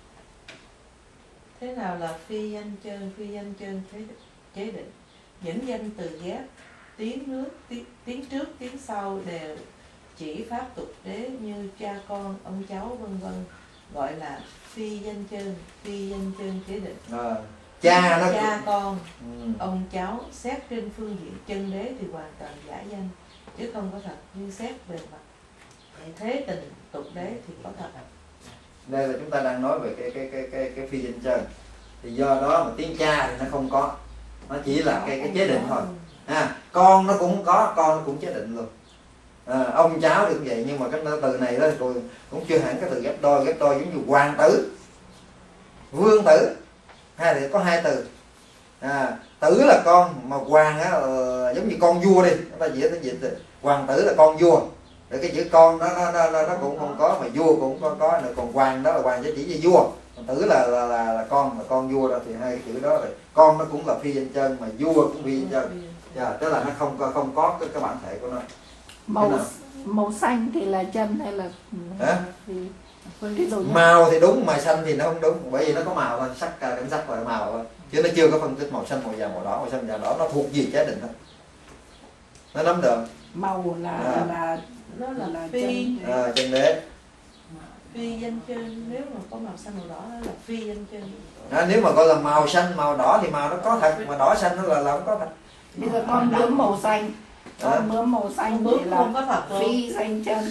Thế nào là phi danh chân, phi danh chân chế, chế định? Những danh từ ghép, tiếng nước, tiếng, tiếng trước, tiếng sau đều chỉ pháp tục đế như cha con, ông cháu vân vân, gọi là phi danh chân, phi danh chân chế định. À, cha nó Cha con, ừ. ông cháu xét trên phương diện chân đế thì hoàn toàn giả danh chứ không có thật, như xét bề mặt thế tình tục đế thì có thật. Đây là chúng ta đang nói về cái cái cái cái cái phi danh chân. Thì do đó mà tiếng cha thì nó không có, nó chỉ là cái cái chế định thôi. À, con nó cũng có, con nó cũng chế định luôn. À, ông cháu thì cũng vậy, nhưng mà cái từ này đó tôi cũng chưa hẳn cái từ ghép đôi, ghép đôi giống như hoàng tử, vương tử, hay là có hai từ. À, tử là con mà hoàng á, uh, giống như con vua đi, chúng ta dễ tới dịch hoàng tử là con vua. Để cái chữ con nó nó nó, nó cũng không có, mà vua cũng có có nữa. Còn hoàng đó là hoàng chỉ chỉ về vua, còn tử là là, là là con, là con vua đó, thì hai cái chữ đó rồi con nó cũng là phi danh chân mà vua cũng phi danh chân. Yeah, tức là nó không có không có cái, cái bản thể của nó. Màu màu xanh thì là chân hay là Hả? thì ví dụ như Màu thì đúng, mà xanh thì nó không đúng, bởi vì nó có màu thôi, sắc cảnh sắc là màu thôi, chứ nó chưa có phân tích màu xanh, màu vàng, màu đỏ, màu xanh, màu đỏ nó thuộc gì chế định thôi. Nó nắm được. màu là À. là Nó là, là phi chân. À, chân đế. phi danh chân, nếu mà có màu xanh màu đỏ đó là phi danh chân. À, nếu mà gọi là màu xanh, màu đỏ thì màu nó có thật, mà đỏ xanh nó là là không có thật. Bây giờ con bướm màu xanh, con bướm màu xanh Bướm thì là không có thật luôn. phi danh chân.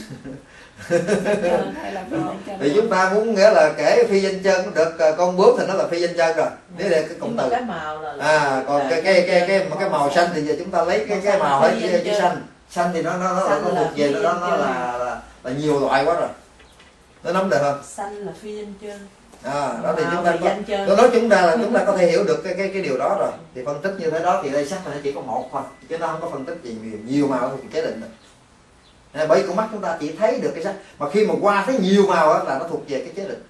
Hay là phi danh chân. Thì chúng ta muốn nghĩa là kể phi danh chân được con bướm thì nó là phi danh chân rồi. Nếu là cái cụm Nhưng mà từ. cái màu là, là À, còn là cái cái cái cái chân. cái màu xanh thì giờ chúng ta lấy cái cái màu ấy chữ, chữ xanh. Xanh thì nó nó nó, Xanh nó là thuộc về phi nó danh nó chân. là, là là nhiều loại quá rồi. Nó nắm được không? Xanh là phi danh chân. À, đó thì Màu chúng ta là có, danh chân. tôi nói chúng ta là chúng ta có thể hiểu được cái cái cái điều đó rồi. Thì phân tích như thế đó thì đây sắc là nó chỉ có một thôi, chứ nó không có phân tích gì nhiều, nhiều màu thuộc chế định. À, bởi con mắt chúng ta chỉ thấy được cái sắc, mà khi mà qua thấy nhiều màu đó, là nó thuộc về cái chế định.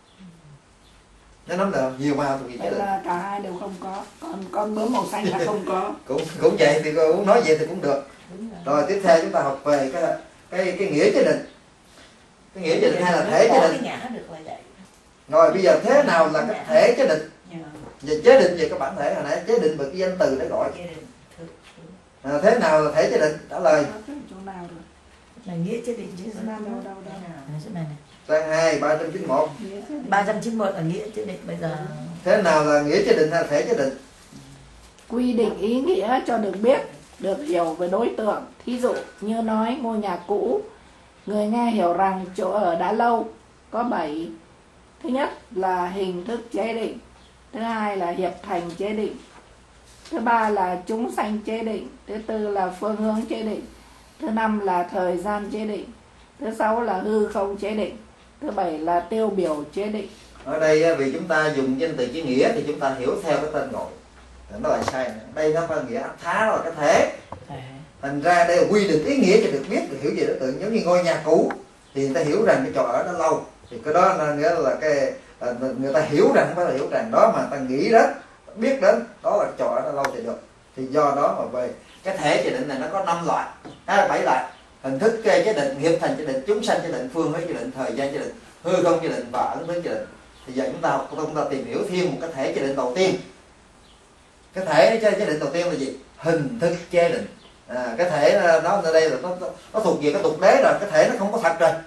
Nó nắm được nhiều màu thuộc về chế Vậy định. là cả hai đều không có. Còn con bướm màu xanh là không có. Cũng cũng vậy thì muốn nói vậy thì cũng được. Rồi tiếp theo chúng ta học về cái cái cái nghĩa chế định. Cái nghĩa chế định hay là thể chế định. Cái nhã được là vậy. Rồi bây giờ thế nào là cái thể chế định? Dạ. Về chế định về cái bản thể hồi nãy chế định bởi cái danh từ để gọi. Gia đình thực. À, thế nào là thể chế định? Trả lời. Chỗ nào rồi? Là nghĩa chế định chứ Đâu đâu đâu. À, chỗ này này. Trang hai ba trăm chín mươi mốt. Nghĩa chế định. ba trăm chín mươi mốt là nghĩa chế định bây giờ. Thế nào là nghĩa chế định hay là thể chế định? Quy định ý nghĩa cho được biết, được hiểu về đối tượng. Thí dụ như nói ngôi nhà cũ, người nghe hiểu rằng chỗ ở đã lâu, có bảy. Thứ nhất là hình thức chế định, thứ hai là hiệp thành chế định, thứ ba là chúng sanh chế định, thứ tư là phương hướng chế định, thứ năm là thời gian chế định, thứ sáu là hư không chế định, thứ bảy là tiêu biểu chế định. Ở đây vì chúng ta dùng danh từ chữ nghĩa thì chúng ta hiểu theo cái tên gọi, nó lại sai. Đây nó phải nghĩa thá là cái thể. Thành ra đây là quy định ý nghĩa cho được biết, được hiểu về đối tượng. Giống như ngôi nhà cũ thì người ta hiểu rằng cái chỗ ở đó lâu, thì cái đó là nghĩa là cái người ta hiểu rằng, không phải là hiểu rằng đó mà ta nghĩ đến, biết đến đó là chỗ ở đó lâu thì được. Thì do đó mà về cái thể chế định này nó có năm loại, à, bảy loại: hình thức chế định, hiệp thành chế định, chúng sanh chế định, phương hướng chế định, thời gian chế định, hư không chế định và ẩn tướng chế định. Thì giờ chúng ta chúng ta tìm hiểu thêm một cái thể chế định đầu tiên. Cái thể chế định đầu tiên là gì? Hình thức chế định. À, cái thể nó ở đây là nó, nó thuộc về cái tục đế rồi, cái thể nó không có thật rồi.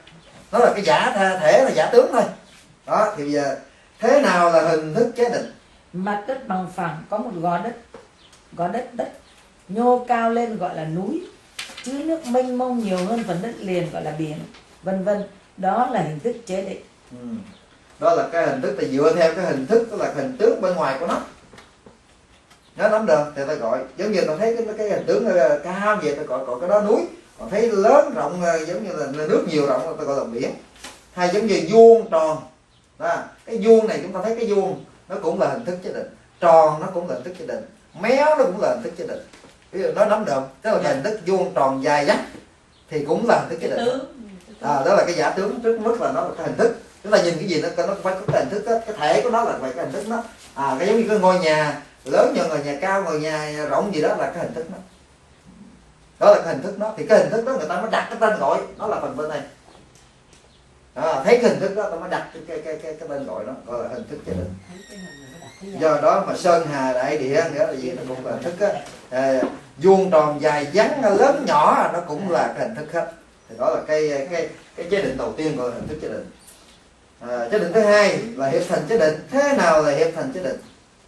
nó là cái giả thể, là giả tướng thôi. Đó thì giờ thế nào là hình thức chế định? Mặt đất bằng phẳng có một gò đất, gò đất đất nhô cao lên gọi là núi, chứa nước mênh mông nhiều hơn phần đất liền gọi là biển, vân vân. Đó là hình thức chế định. Ừ. Đó là cái hình thức, là dựa theo cái hình thức, tức là hình tướng bên ngoài của nó. Nó nắm được thì ta gọi, giống như ta thấy cái, cái hình tướng cao vậy ta gọi, gọi cái đó núi, còn thấy lớn rộng giống như là nước nhiều rộng ta gọi là biển. Hay giống như vuông tròn đó, cái vuông này chúng ta thấy cái vuông nó cũng là hình thức chế định, tròn nó cũng là hình thức chế định, méo nó cũng là hình thức chế định. Ví dụ nó nắm được, tức là cái hình thức vuông tròn dài dắt thì cũng là hình thức chế định. À, đó là cái giả tướng, trước mức là nó là cái hình thức. Chúng ta nhìn cái gì nó nó phải có cái hình thức đó, cái thể của nó là phải cái hình thức nó. À, cái giống như cái ngôi nhà lớn như ngôi nhà cao, ngôi nhà rộng gì đó là cái hình thức nó. Đó là cái hình thức nó, thì cái hình thức đó người ta mới đặt cái tên gọi nó là phần bên này. À, thấy cái hình thức đó ta mới đặt cái cái cái cái, cái tên gọi nó gọi là hình thức chế định. Do đó mà sơn hà đại địa nghĩa là gì, nó cũng là hình thức á. À, vuông tròn dài vắn lớn nhỏ nó cũng là cái hình thức hết. Thì đó là cái cái cái chế định đầu tiên gọi là hình thức chế định. À, chế định thứ hai là hiệp thành chế định. Thế nào là hiệp thành chế định?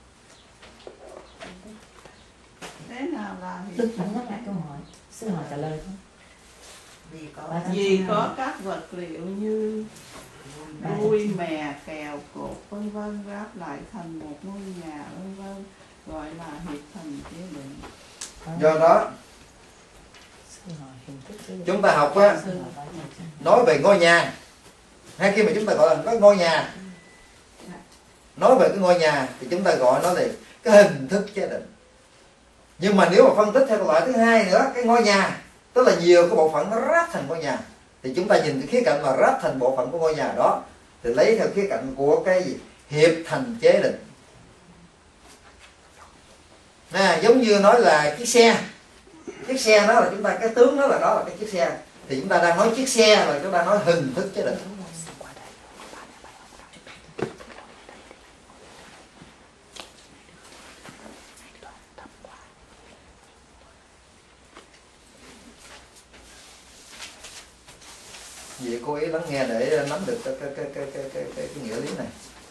Thế nào là hiệp Đức thành? nhắc lại câu hỏi, sư hỏi trả lời thôi. Vì có Vì có các vật liệu như đuôi, mè, kèo, cột vân vân ráp lại thành một ngôi nhà vân vân gọi là hiệp thành chế định. Do đó Sư hỏi hình thức chế định. chúng ta học á, Sư hỏi hình thức. nói về ngôi nhà, hay khi mà chúng ta gọi là cái ngôi nhà, nói về cái ngôi nhà thì chúng ta gọi nó là cái hình thức chế định. Nhưng mà nếu mà phân tích theo loại thứ hai nữa, cái ngôi nhà tức là nhiều cái bộ phận nó ráp thành ngôi nhà, thì chúng ta nhìn cái khía cạnh mà ráp thành bộ phận của ngôi nhà đó thì lấy theo khía cạnh của cái gì? Hiệp thành chế định. À, giống như nói là chiếc xe, chiếc xe đó là chúng ta cái tướng đó là đó là cái chiếc xe, thì chúng ta đang nói chiếc xe là chúng ta nói hình thức chế định. Vì cố ý lắng nghe để nắm được cái cái cái cái cái cái, cái, cái nghĩa lý này.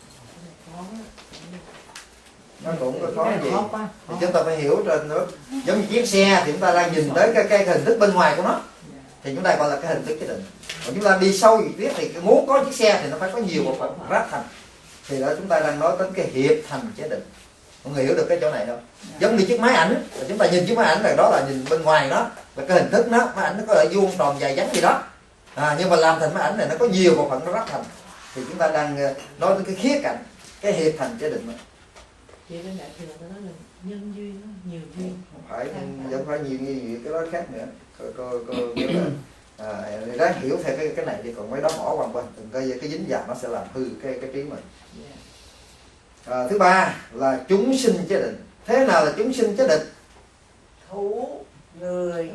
Nó cũng có khó gì. Thì chúng ta phải hiểu trên nữa. Giống như chiếc xe thì chúng ta đang nhìn tới cái, cái hình thức bên ngoài của nó, thì chúng ta gọi là cái hình thức chế định. Còn chúng ta đi sâu viết thì muốn có chiếc xe thì nó phải có nhiều bộ phận ráp thành. Thì đó chúng ta đang nói đến cái hiệp thành chế định. Mọi người hiểu được cái chỗ này không? Giống như chiếc máy ảnh, chúng ta nhìn chiếc máy ảnh này đó là nhìn bên ngoài đó là cái hình thức nó, máy ảnh nó có thể vuông tròn dài vắn gì đó. À, nhưng mà làm thành máy ảnh này nó có nhiều bộ phận nó ráp thành, thì chúng ta đang nói đến cái khía cạnh cái hiệp thành chế định. Vậy bên đại thừa ta nói là nhân duyên đó, nhiều duyên. Không phải, vẫn phải nhiều như cái đó khác nữa. Cô, cô, cô nhớ là à, ráng hiểu theo cái cái này thì còn mấy đó bỏ qua qua, đừng coi cái dính vào nó sẽ làm hư cái cái trí mình. À, thứ ba là chúng sinh chế định. Thế nào là chúng sinh chế định? thú người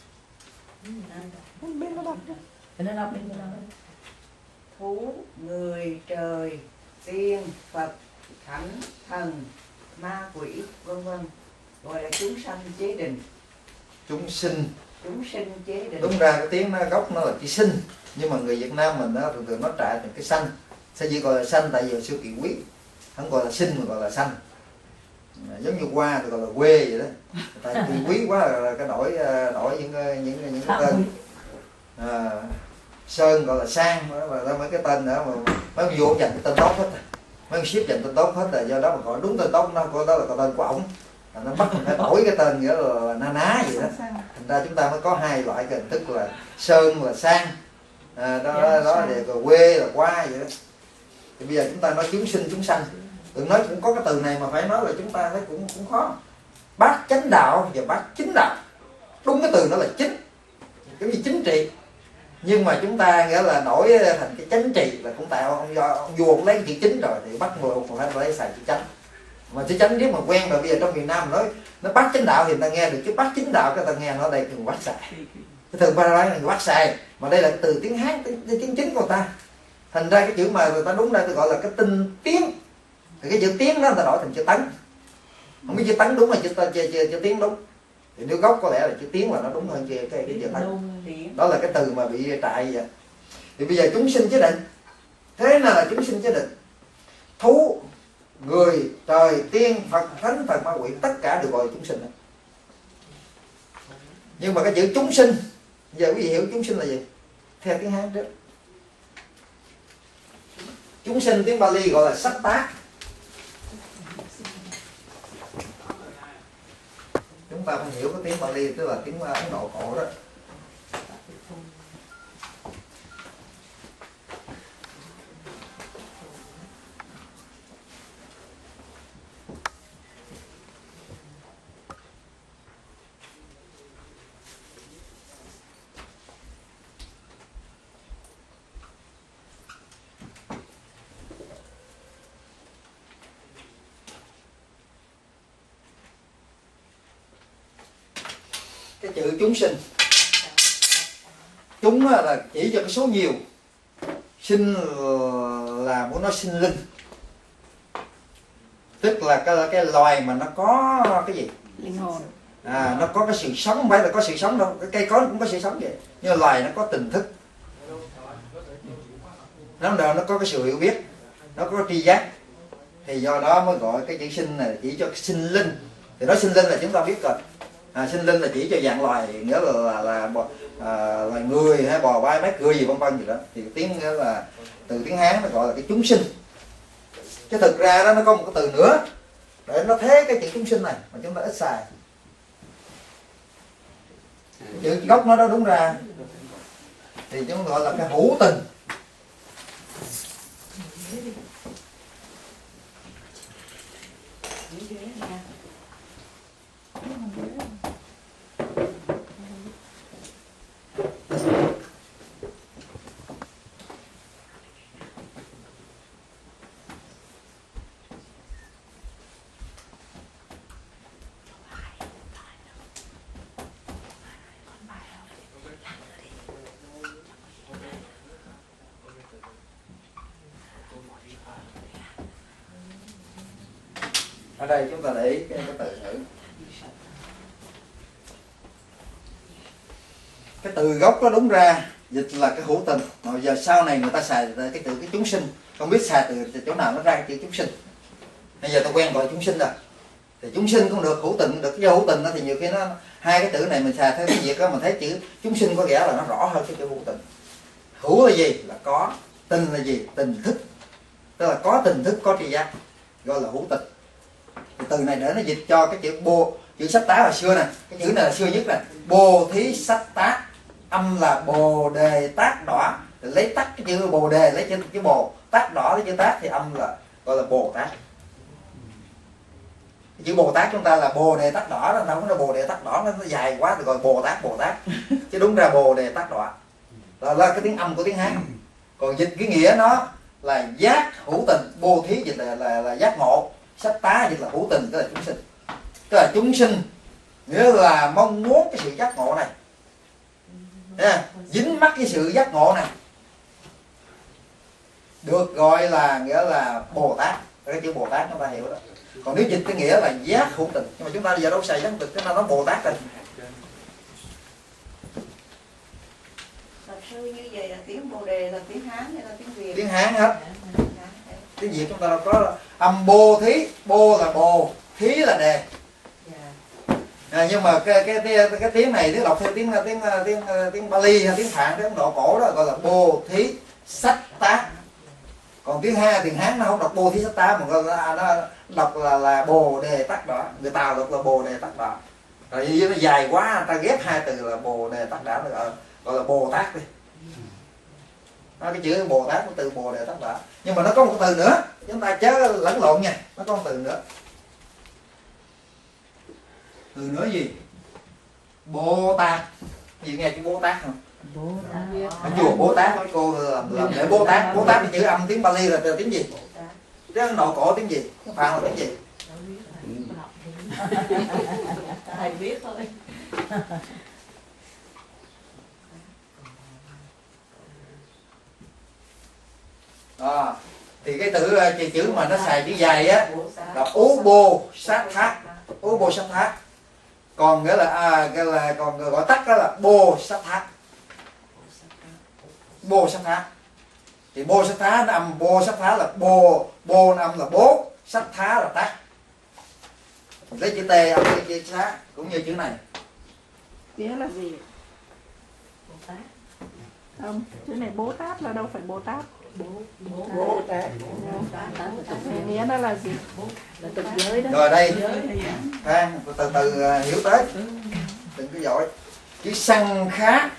Bên nó đọc bên nó đọc. thú người trời tiên Phật thánh thần ma quỷ vân vân gọi là chúng sanh chế định. Chúng sinh. Chúng sinh chế định. Đúng ra cái tiếng nó gốc nó là chữ sinh, nhưng mà người Việt Nam mình đó thường thường nó trại thành cái sanh. Sao chỉ gọi là sanh tại vì hồi xưa Kiều Quý không gọi là sinh mà gọi là sanh. Giống như qua thì gọi là quê vậy đó. Tại Kiều Quý quá là cái đổi đổi những những những cái tên. À, Sơn gọi là sang, là mấy cái tên nữa mà mấy ông vua dành cái tên tốt hết, mấy ông ship dành tên tốt hết rồi, do đó mà gọi đúng tên tốt nó của đó là cái tên của ổng, nó bắt mình phải đổi cái tên nghĩa là, là na ná vậy đó. Thành ra chúng ta mới có hai loại cái hình thức là sơn là sang, à, đó đó, đó thì quê là qua vậy đó. Thì bây giờ chúng ta nói chúng sinh chúng sanh, đừng nói cũng có cái từ này mà phải nói là chúng ta thấy cũng cũng khó. Bát chánh đạo và bát chính đạo, đúng cái từ nó là chính, giống như chính trị. Nhưng mà chúng ta nghĩa là đổi thành cái chánh trị là cũng tại ông, do ông vua ông lấy chữ chính rồi thì bắt buộc còn phải lấy xài chữ chánh. Mà chữ chánh nếu mà quen rồi, bây giờ trong miền Nam nói nó bát chánh đạo thì người ta nghe được, chứ bát chính đạo cái ta nghe nó đây từ bát xài, cái từ ba nói là bát xài, mà đây là từ tiếng Hán, tiếng, tiếng chính của ta. Thành ra cái chữ mà người ta đúng ra tôi gọi là cái tinh tiến, thì cái chữ tiến đó người ta đổi thành chữ tấn. Không biết chữ tấn đúng hay chữ chữ, chữ, chữ tiến đúng. Thì nếu gốc có lẽ là chữ tiến là nó đúng hơn cái cái, cái chữ tấn. Đó là cái từ mà bị trại vậy. Thì bây giờ chúng sinh chế định. Thế nào là chúng sinh chế định? Thú, người, trời, tiên, Phật, thánh, Phật, ma quỷ, tất cả đều gọi là chúng sinh. Nhưng mà cái chữ chúng sinh, giờ quý vị hiểu chúng sinh là gì? Theo tiếng Hán trước. Chúng sinh tiếng Bali gọi là sắc tác. Chúng ta phải hiểu cái tiếng Bali, tức là tiếng Ấn Độ cổ đó. Cái chữ chúng sinh, chúng là chỉ cho cái số nhiều, sinh là muốn nói sinh linh, tức là cái, cái loài mà nó có cái gì, Linh hồn. à, nó có cái sự sống, không phải là có sự sống đâu, cái cây cối cũng có sự sống vậy, nhưng mà loài nó có tình thức, nó nó có cái sự hiểu biết, nó có tri giác, thì do đó mới gọi cái chữ sinh này chỉ cho cái sinh linh. Thì nói sinh linh là chúng ta biết rồi. À, sinh linh là chỉ cho dạng loài, nghĩa là là, là, là à, loài người hay bò vai mét cười gì vân vân gì đó, thì tiếng nghĩa là từ tiếng Hán nó gọi là cái chúng sinh. Chứ thực ra đó nó có một cái từ nữa để nó thế cái chữ chúng sinh này mà chúng ta ít xài. Cái chữ gốc nó đó đúng ra thì chúng gọi là cái hữu tình. Ở đây chúng ta để ý cái, cái từ ngữ. Cái từ gốc nó đúng ra dịch là cái hữu tình. Rồi giờ sau này người ta xài cái từ cái chúng sinh, không biết xài từ chỗ nào nó ra cái chữ chúng sinh. Bây giờ tôi quen gọi chúng sinh rồi. Thì chúng sinh cũng được, hữu tình cũng được. Cái hữu tình đó thì nhiều khi nó hai cái từ này mình xài theo cái việc đó mình thấy chữ chúng sinh có nghĩa là nó rõ hơn cái chữ hữu tình. Hữu là gì? Là có. Tình là gì? Tình thức. Tức là có tình thức, có tri giác, gọi là hữu tình. Thì từ này để nó dịch cho cái chữ bồ, chữ sách tá hồi xưa nè, cái chữ này là xưa nhất nè, bồ thí sách tá, âm là bồ đề tác đỏ, lấy tắt cái chữ bồ đề lấy chữ, chữ bồ, tác đỏ lấy chữ tác thì âm là gọi là bồ tát. Cái chữ bồ tát chúng ta là bồ đề tác đỏ, nó không có bồ đề tác đỏ, nó dài quá thì gọi bồ tát bồ tát, chứ đúng ra bồ đề tác đỏ là, là cái tiếng âm của tiếng Hán. Còn dịch cái nghĩa nó là giác hữu tình, bồ thí dịch là, là, là giác ngộ, sách tá dịch là hữu tình, tức là chúng sinh. Tức là chúng sinh nghĩa là mong muốn cái sự giác ngộ này, à, dính mắc cái sự giác ngộ này, được gọi là nghĩa là Bồ Tát. Cái chữ Bồ Tát chúng ta hiểu đó. Còn nếu dịch cái nghĩa là giác hữu tình, nhưng mà chúng ta giờ đâu xài giác hữu tình, chúng ta nói Bồ Tát rồi. Thật sự như vậy là tiếng Bồ Đề là tiếng Hán hay là tiếng Việt? Tiếng Hán hết. Tiếng Việt chúng ta đâu có âm bồ thí, bồ là bồ, thí là đề. À, nhưng mà cái cái cái, cái tiếng này tiếng đọc theo tiếng tiếng tiếng tiếng Bali hay tiếng Phạn, tiếng Ấn Độ cổ đó gọi là bồ thí sách tá. Còn tiếng Hai tiếng Hán nó không đọc bồ thí sách tá mà gọi là nó đọc là là bồ đề tắc đỏ. Người Tàu đọc là bồ đề tắc đỏ. Rồi vì nó dài quá người ta ghép hai từ là bồ đề tắc đỏ, gọi, gọi là Bồ Tát đi. Nó cái chữ Bồ Tát của từ bồ đề tắc đỏ. Nhưng mà nó có một từ nữa, chúng ta chớ lẫn lộn nha, nó có một từ nữa. Từ nữa gì? Bồ Tát. Gì nghe chữ Bồ Tát không? Bồ Tát. Ở chùa Bồ Tát cô làm, làm để Bồ Tát. Bồ Tát chữ âm tiếng Bali là tiếng gì? Tiếng Ấn Độ cổ tiếng gì? Tiếng Phạn là tiếng gì? Thầy biết thôi. À, thì cái từ chữ, chữ mà nó xài chữ dài á là ú bồ sát thác, ú bồ sát thác. Còn nghĩa là à, cái là còn gọi tắt đó là bồ sát thác. bô sát thá. Thì bô sát thá nó âm bô sát thá là bô, bô nó âm là bố, sát thá là tác. Lấy chữ T âm lấy chữ thá cũng như chữ này. Nghĩa là gì? Bồ Tát. Không, chữ này Bố Tát là đâu phải Bồ Tát. Bố Bố Bố Tát. Bố Tát. Thì nghĩa nó là gì? Là tục giới đó. Rồi đây, Giới thì giảng. khoan, từ từ uh, hiểu tới, đừng có giỏi. Chữ sanh khá,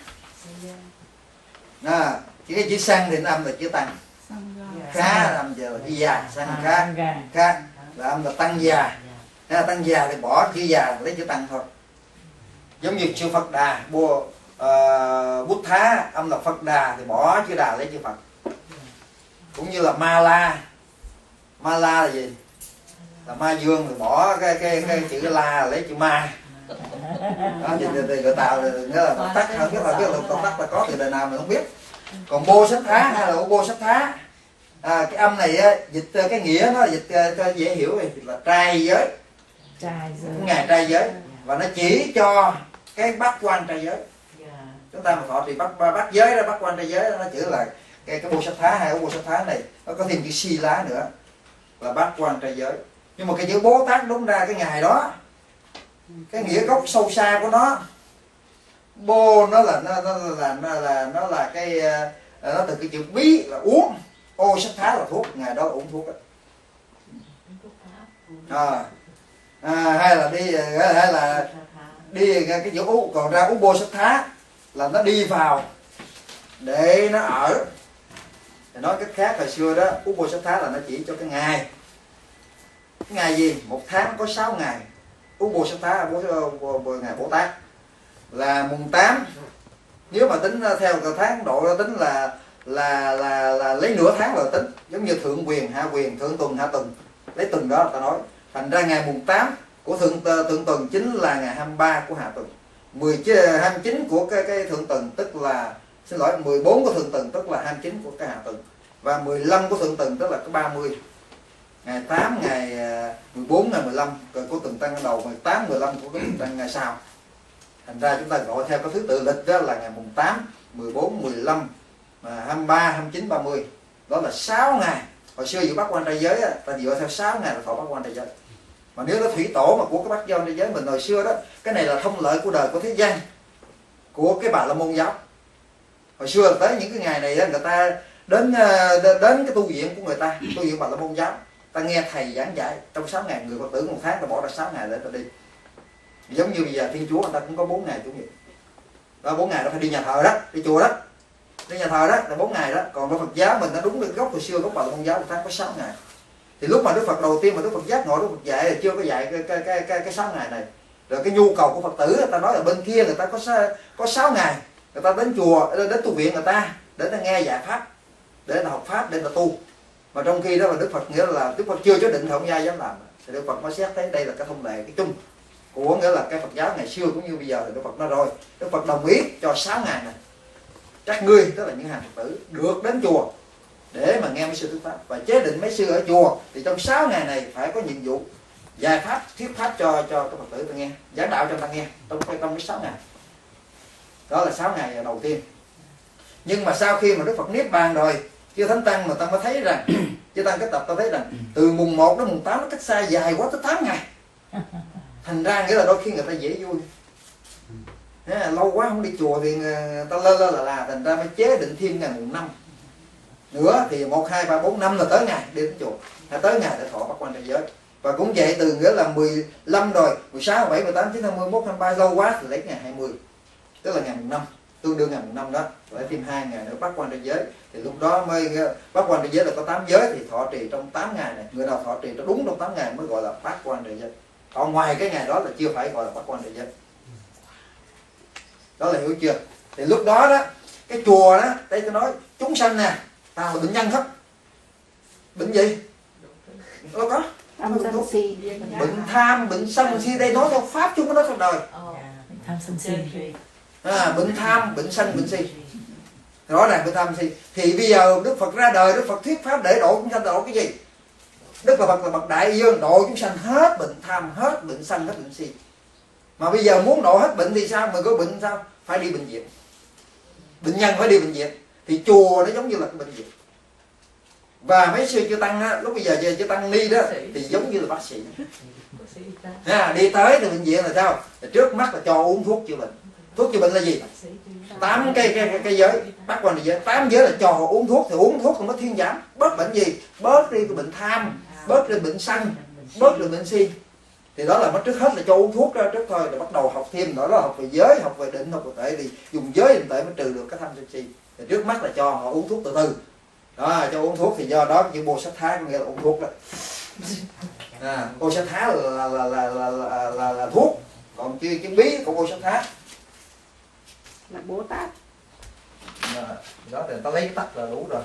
à, chỉ cái chữ sanh thì nó âm là chữ tăng, Xong rồi. khá là âm giờ là chữ già, sanh À, khá, ăn gà. khá là âm là tăng già. Thế là tăng già thì bỏ chữ già lấy chữ tăng thôi. Giống như chữ Phật Đà, bùa uh, Bút Thá âm là Phật Đà thì bỏ chữ Đà lấy chữ Phật. Cũng như là Ma La, Ma La là gì? Là Ma Dương thì bỏ cái cái cái chữ La lấy chữ Ma. Đó, thì, thì, thì người ta nghĩa là tắt không biết là biết là công tắc là có từ đời nào mình không biết. Còn bô sách thá hay là bô sách thá, à, cái âm này á, dịch cái nghĩa nó dịch cho dễ hiểu là trai giới, Trai giới. ngày trai giới, và nó chỉ cho cái bát quan trai giới. Dạ. Chúng ta mà thọ thì bắt bắt giới đó, bát quan trai giới đó, nó chữ là cái cái bô sách thá hay cái bô sách thá này nó có thêm chữ si lá nữa là bát quan trai giới. Nhưng mà cái chữ Bố Tát đúng ra cái ngày đó, cái nghĩa gốc sâu xa của nó, bô nó là nó, nó là nó là nó là cái nó từ cái chữ bí là uống, ô sách thá là thuốc, ngày đó là uống thuốc đó. À, à, hay là đi hay là đi cái chữ uống, còn ra uống bô sách thá là nó đi vào để nó ở. Thì nói cách khác hồi xưa đó, uống bô sách thá là nó chỉ cho cái ngày. Cái ngày gì? Một tháng có sáu ngày. Uống bô sách thá bố, bố, bố, ngày Bố Tát là mùng tám. Nếu mà tính theo cái tháng độ tính là là là là lấy nửa tháng là tính, giống như thượng quyền hạ quyền, thượng tuần hạ tuần, lấy tuần đó người ta nói. Thành ra ngày mùng tám của thượng thượng tuần chính là ngày hai mươi ba của hạ tuần. mười hai mươi chín của cái cái thượng tuần tức là xin lỗi mười bốn của thượng tuần tức là hai mươi chín của cái hạ tuần, và mười lăm của thượng tuần tức là cái ba mươi. Ngày tám, ngày mười bốn, ngày mười lăm, rồi của tuần tăng đầu, ngày tám, mười lăm của cái tuần tăng ngày sau. Thành ra chúng ta gọi theo cái thứ tự lịch đó là ngày mùng tám, mười bốn, mười lăm, hai mươi ba, hai mươi chín, ba mươi. Đó là sáu ngày. Hồi xưa dự bát quan trai giới á, ta dựa theo sáu ngày là thọ bát quan trai giới. Mà nếu nó thủy tổ mà của cái bát quan trai giới mình hồi xưa đó, cái này là thông lợi của đời của thế gian, của cái Bà La Môn giáo. Hồi xưa tới những cái ngày này đó, người ta đến đến cái tu viện của người ta, tu viện Bà La Môn giáo, ta nghe thầy giảng dạy trong sáu ngày, người Phật tử một tháng ta bỏ ra sáu ngày để ta đi. Giống như bây giờ Thiên Chúa người ta cũng có bốn ngày chủ nhật. Đó, bốn ngày đó phải đi nhà thờ đó, đi chùa đó, đi nhà thờ đó là bốn ngày đó. Còn Phật giáo mình nó đúng cái gốc hồi xưa gốc Bà La Môn giáo một tháng có sáu ngày. Thì lúc mà Đức Phật đầu tiên mà Đức Phật giác ngộ, Đức Phật dạy là chưa có dạy cái cái cái cái, cái sáu ngày này. Rồi cái nhu cầu của Phật tử người ta nói là bên kia người ta có có sáu ngày, người ta đến chùa, đến tu viện người ta để ta nghe dạy pháp, để ta học pháp, để ta tu. Mà trong khi đó là Đức Phật nghĩa là Đức Phật chưa cho định thì không ai dám làm. Thì Đức Phật mới xét thấy đây là cái thông lệ cái chung của nghĩa là cái Phật giáo ngày xưa cũng như bây giờ. Thì Đức Phật nói rồi, Đức Phật đồng ý cho sáu ngày này các ngươi, tức là những hàng Phật tử được đến chùa để mà nghe mấy sư thuyết pháp, và chế định mấy sư ở chùa thì trong sáu ngày này phải có nhiệm vụ dạy pháp, thuyết pháp cho cho các Phật tử ta nghe, giảng đạo cho ta nghe trong cái trong cái sáu ngày. Đó là sáu ngày đầu tiên. Nhưng mà sau khi mà Đức Phật niết bàn rồi, chư Thánh Tăng mà ta mới thấy rằng chư Tăng cái tập ta thấy rằng từ mùng một đến mùng tám nó cách xa dài quá tới tám ngày. Thành ra nghĩa là đôi khi người ta dễ vui. Thế là lâu quá không đi chùa thì người ta lơ lơ là là thành ra mới chế định thêm ngày mùng năm nữa, thì một, hai, ba, bốn, năm là tới ngày đi đến chùa, hay tới ngày để thọ bát quan trai giới. Và cũng vậy, từ nghĩa là mười lăm rồi, mười sáu, mười bảy, mười tám, mười chín, hai mươi, hai mươi mốt, hai mươi ba, lâu quá thì lấy ngày hai mươi, tức là ngày mùng năm, tương đương ngày mùng năm đó, lấy thêm hai ngày nữa bát quan trai giới. Thì lúc đó mới bát quan trai giới là có tám giới, thì thọ trì trong tám ngày này, người nào thọ trì cho đúng trong tám ngày mới gọi là bát quan trai giới. Còn ngoài cái ngày đó là chưa phải gọi là bát quan trai giới. Đó là hiểu chưa? Thì lúc đó đó, cái chùa đó, đây tôi nói chúng sanh nè, tao là bệnh nhân hết. Bệnh gì? Nó có Tham sân si. bệnh tham, bệnh sân, bệnh si, đây nói theo pháp chứ không có nói theo đời. Tham sân si. À, bệnh tham, bệnh sân, bệnh si. Rõ ràng bệnh tham si. Thì bây giờ Đức Phật ra đời, Đức Phật thuyết pháp để độ chúng sanh, độ cái gì? Đức Phật là bậc đại dương, độ chúng sanh hết bệnh tham, hết bệnh sân, hết bệnh si. Mà bây giờ muốn độ hết bệnh thì sao? Mà có bệnh sao? Phải đi bệnh viện. Bệnh nhân phải đi bệnh viện. Thì chùa nó giống như là cái bệnh viện. Và mấy sư chư tăng á, lúc bây giờ chư tăng ni đó thì giống như là bác sĩ. À, đi tới từ bệnh viện là sao? Thì trước mắt là cho uống thuốc chữa bệnh. Thuốc chữa bệnh là gì? Tám cây cây cây giới, bác quan địa giới, tám giới là cho họ uống thuốc, thì uống thuốc thì mới thuyên giảm. Bớt bệnh gì? Bớt đi cái bệnh tham, bớt đi bệnh sân, bớt đi bệnh si. Thì đó là mất trước hết là cho uống thuốc ra trước thôi, rồi bắt đầu học thêm nữa, đó học về giới, học về định, học về tệ, thì dùng giới định tệ mới trừ được cái tham sân si. Thì trước mắt là cho họ uống thuốc từ từ. Đó, cho uống thuốc thì do đó chữ bồ sát thá nghĩa là uống thuốc đó. À, bồ sát thá là là là là là, là, là, là thuốc, còn chữ chữ bí của bồ sát thá là Bồ Tát. à, đó thì người ta lấy cái tắt là đủ rồi.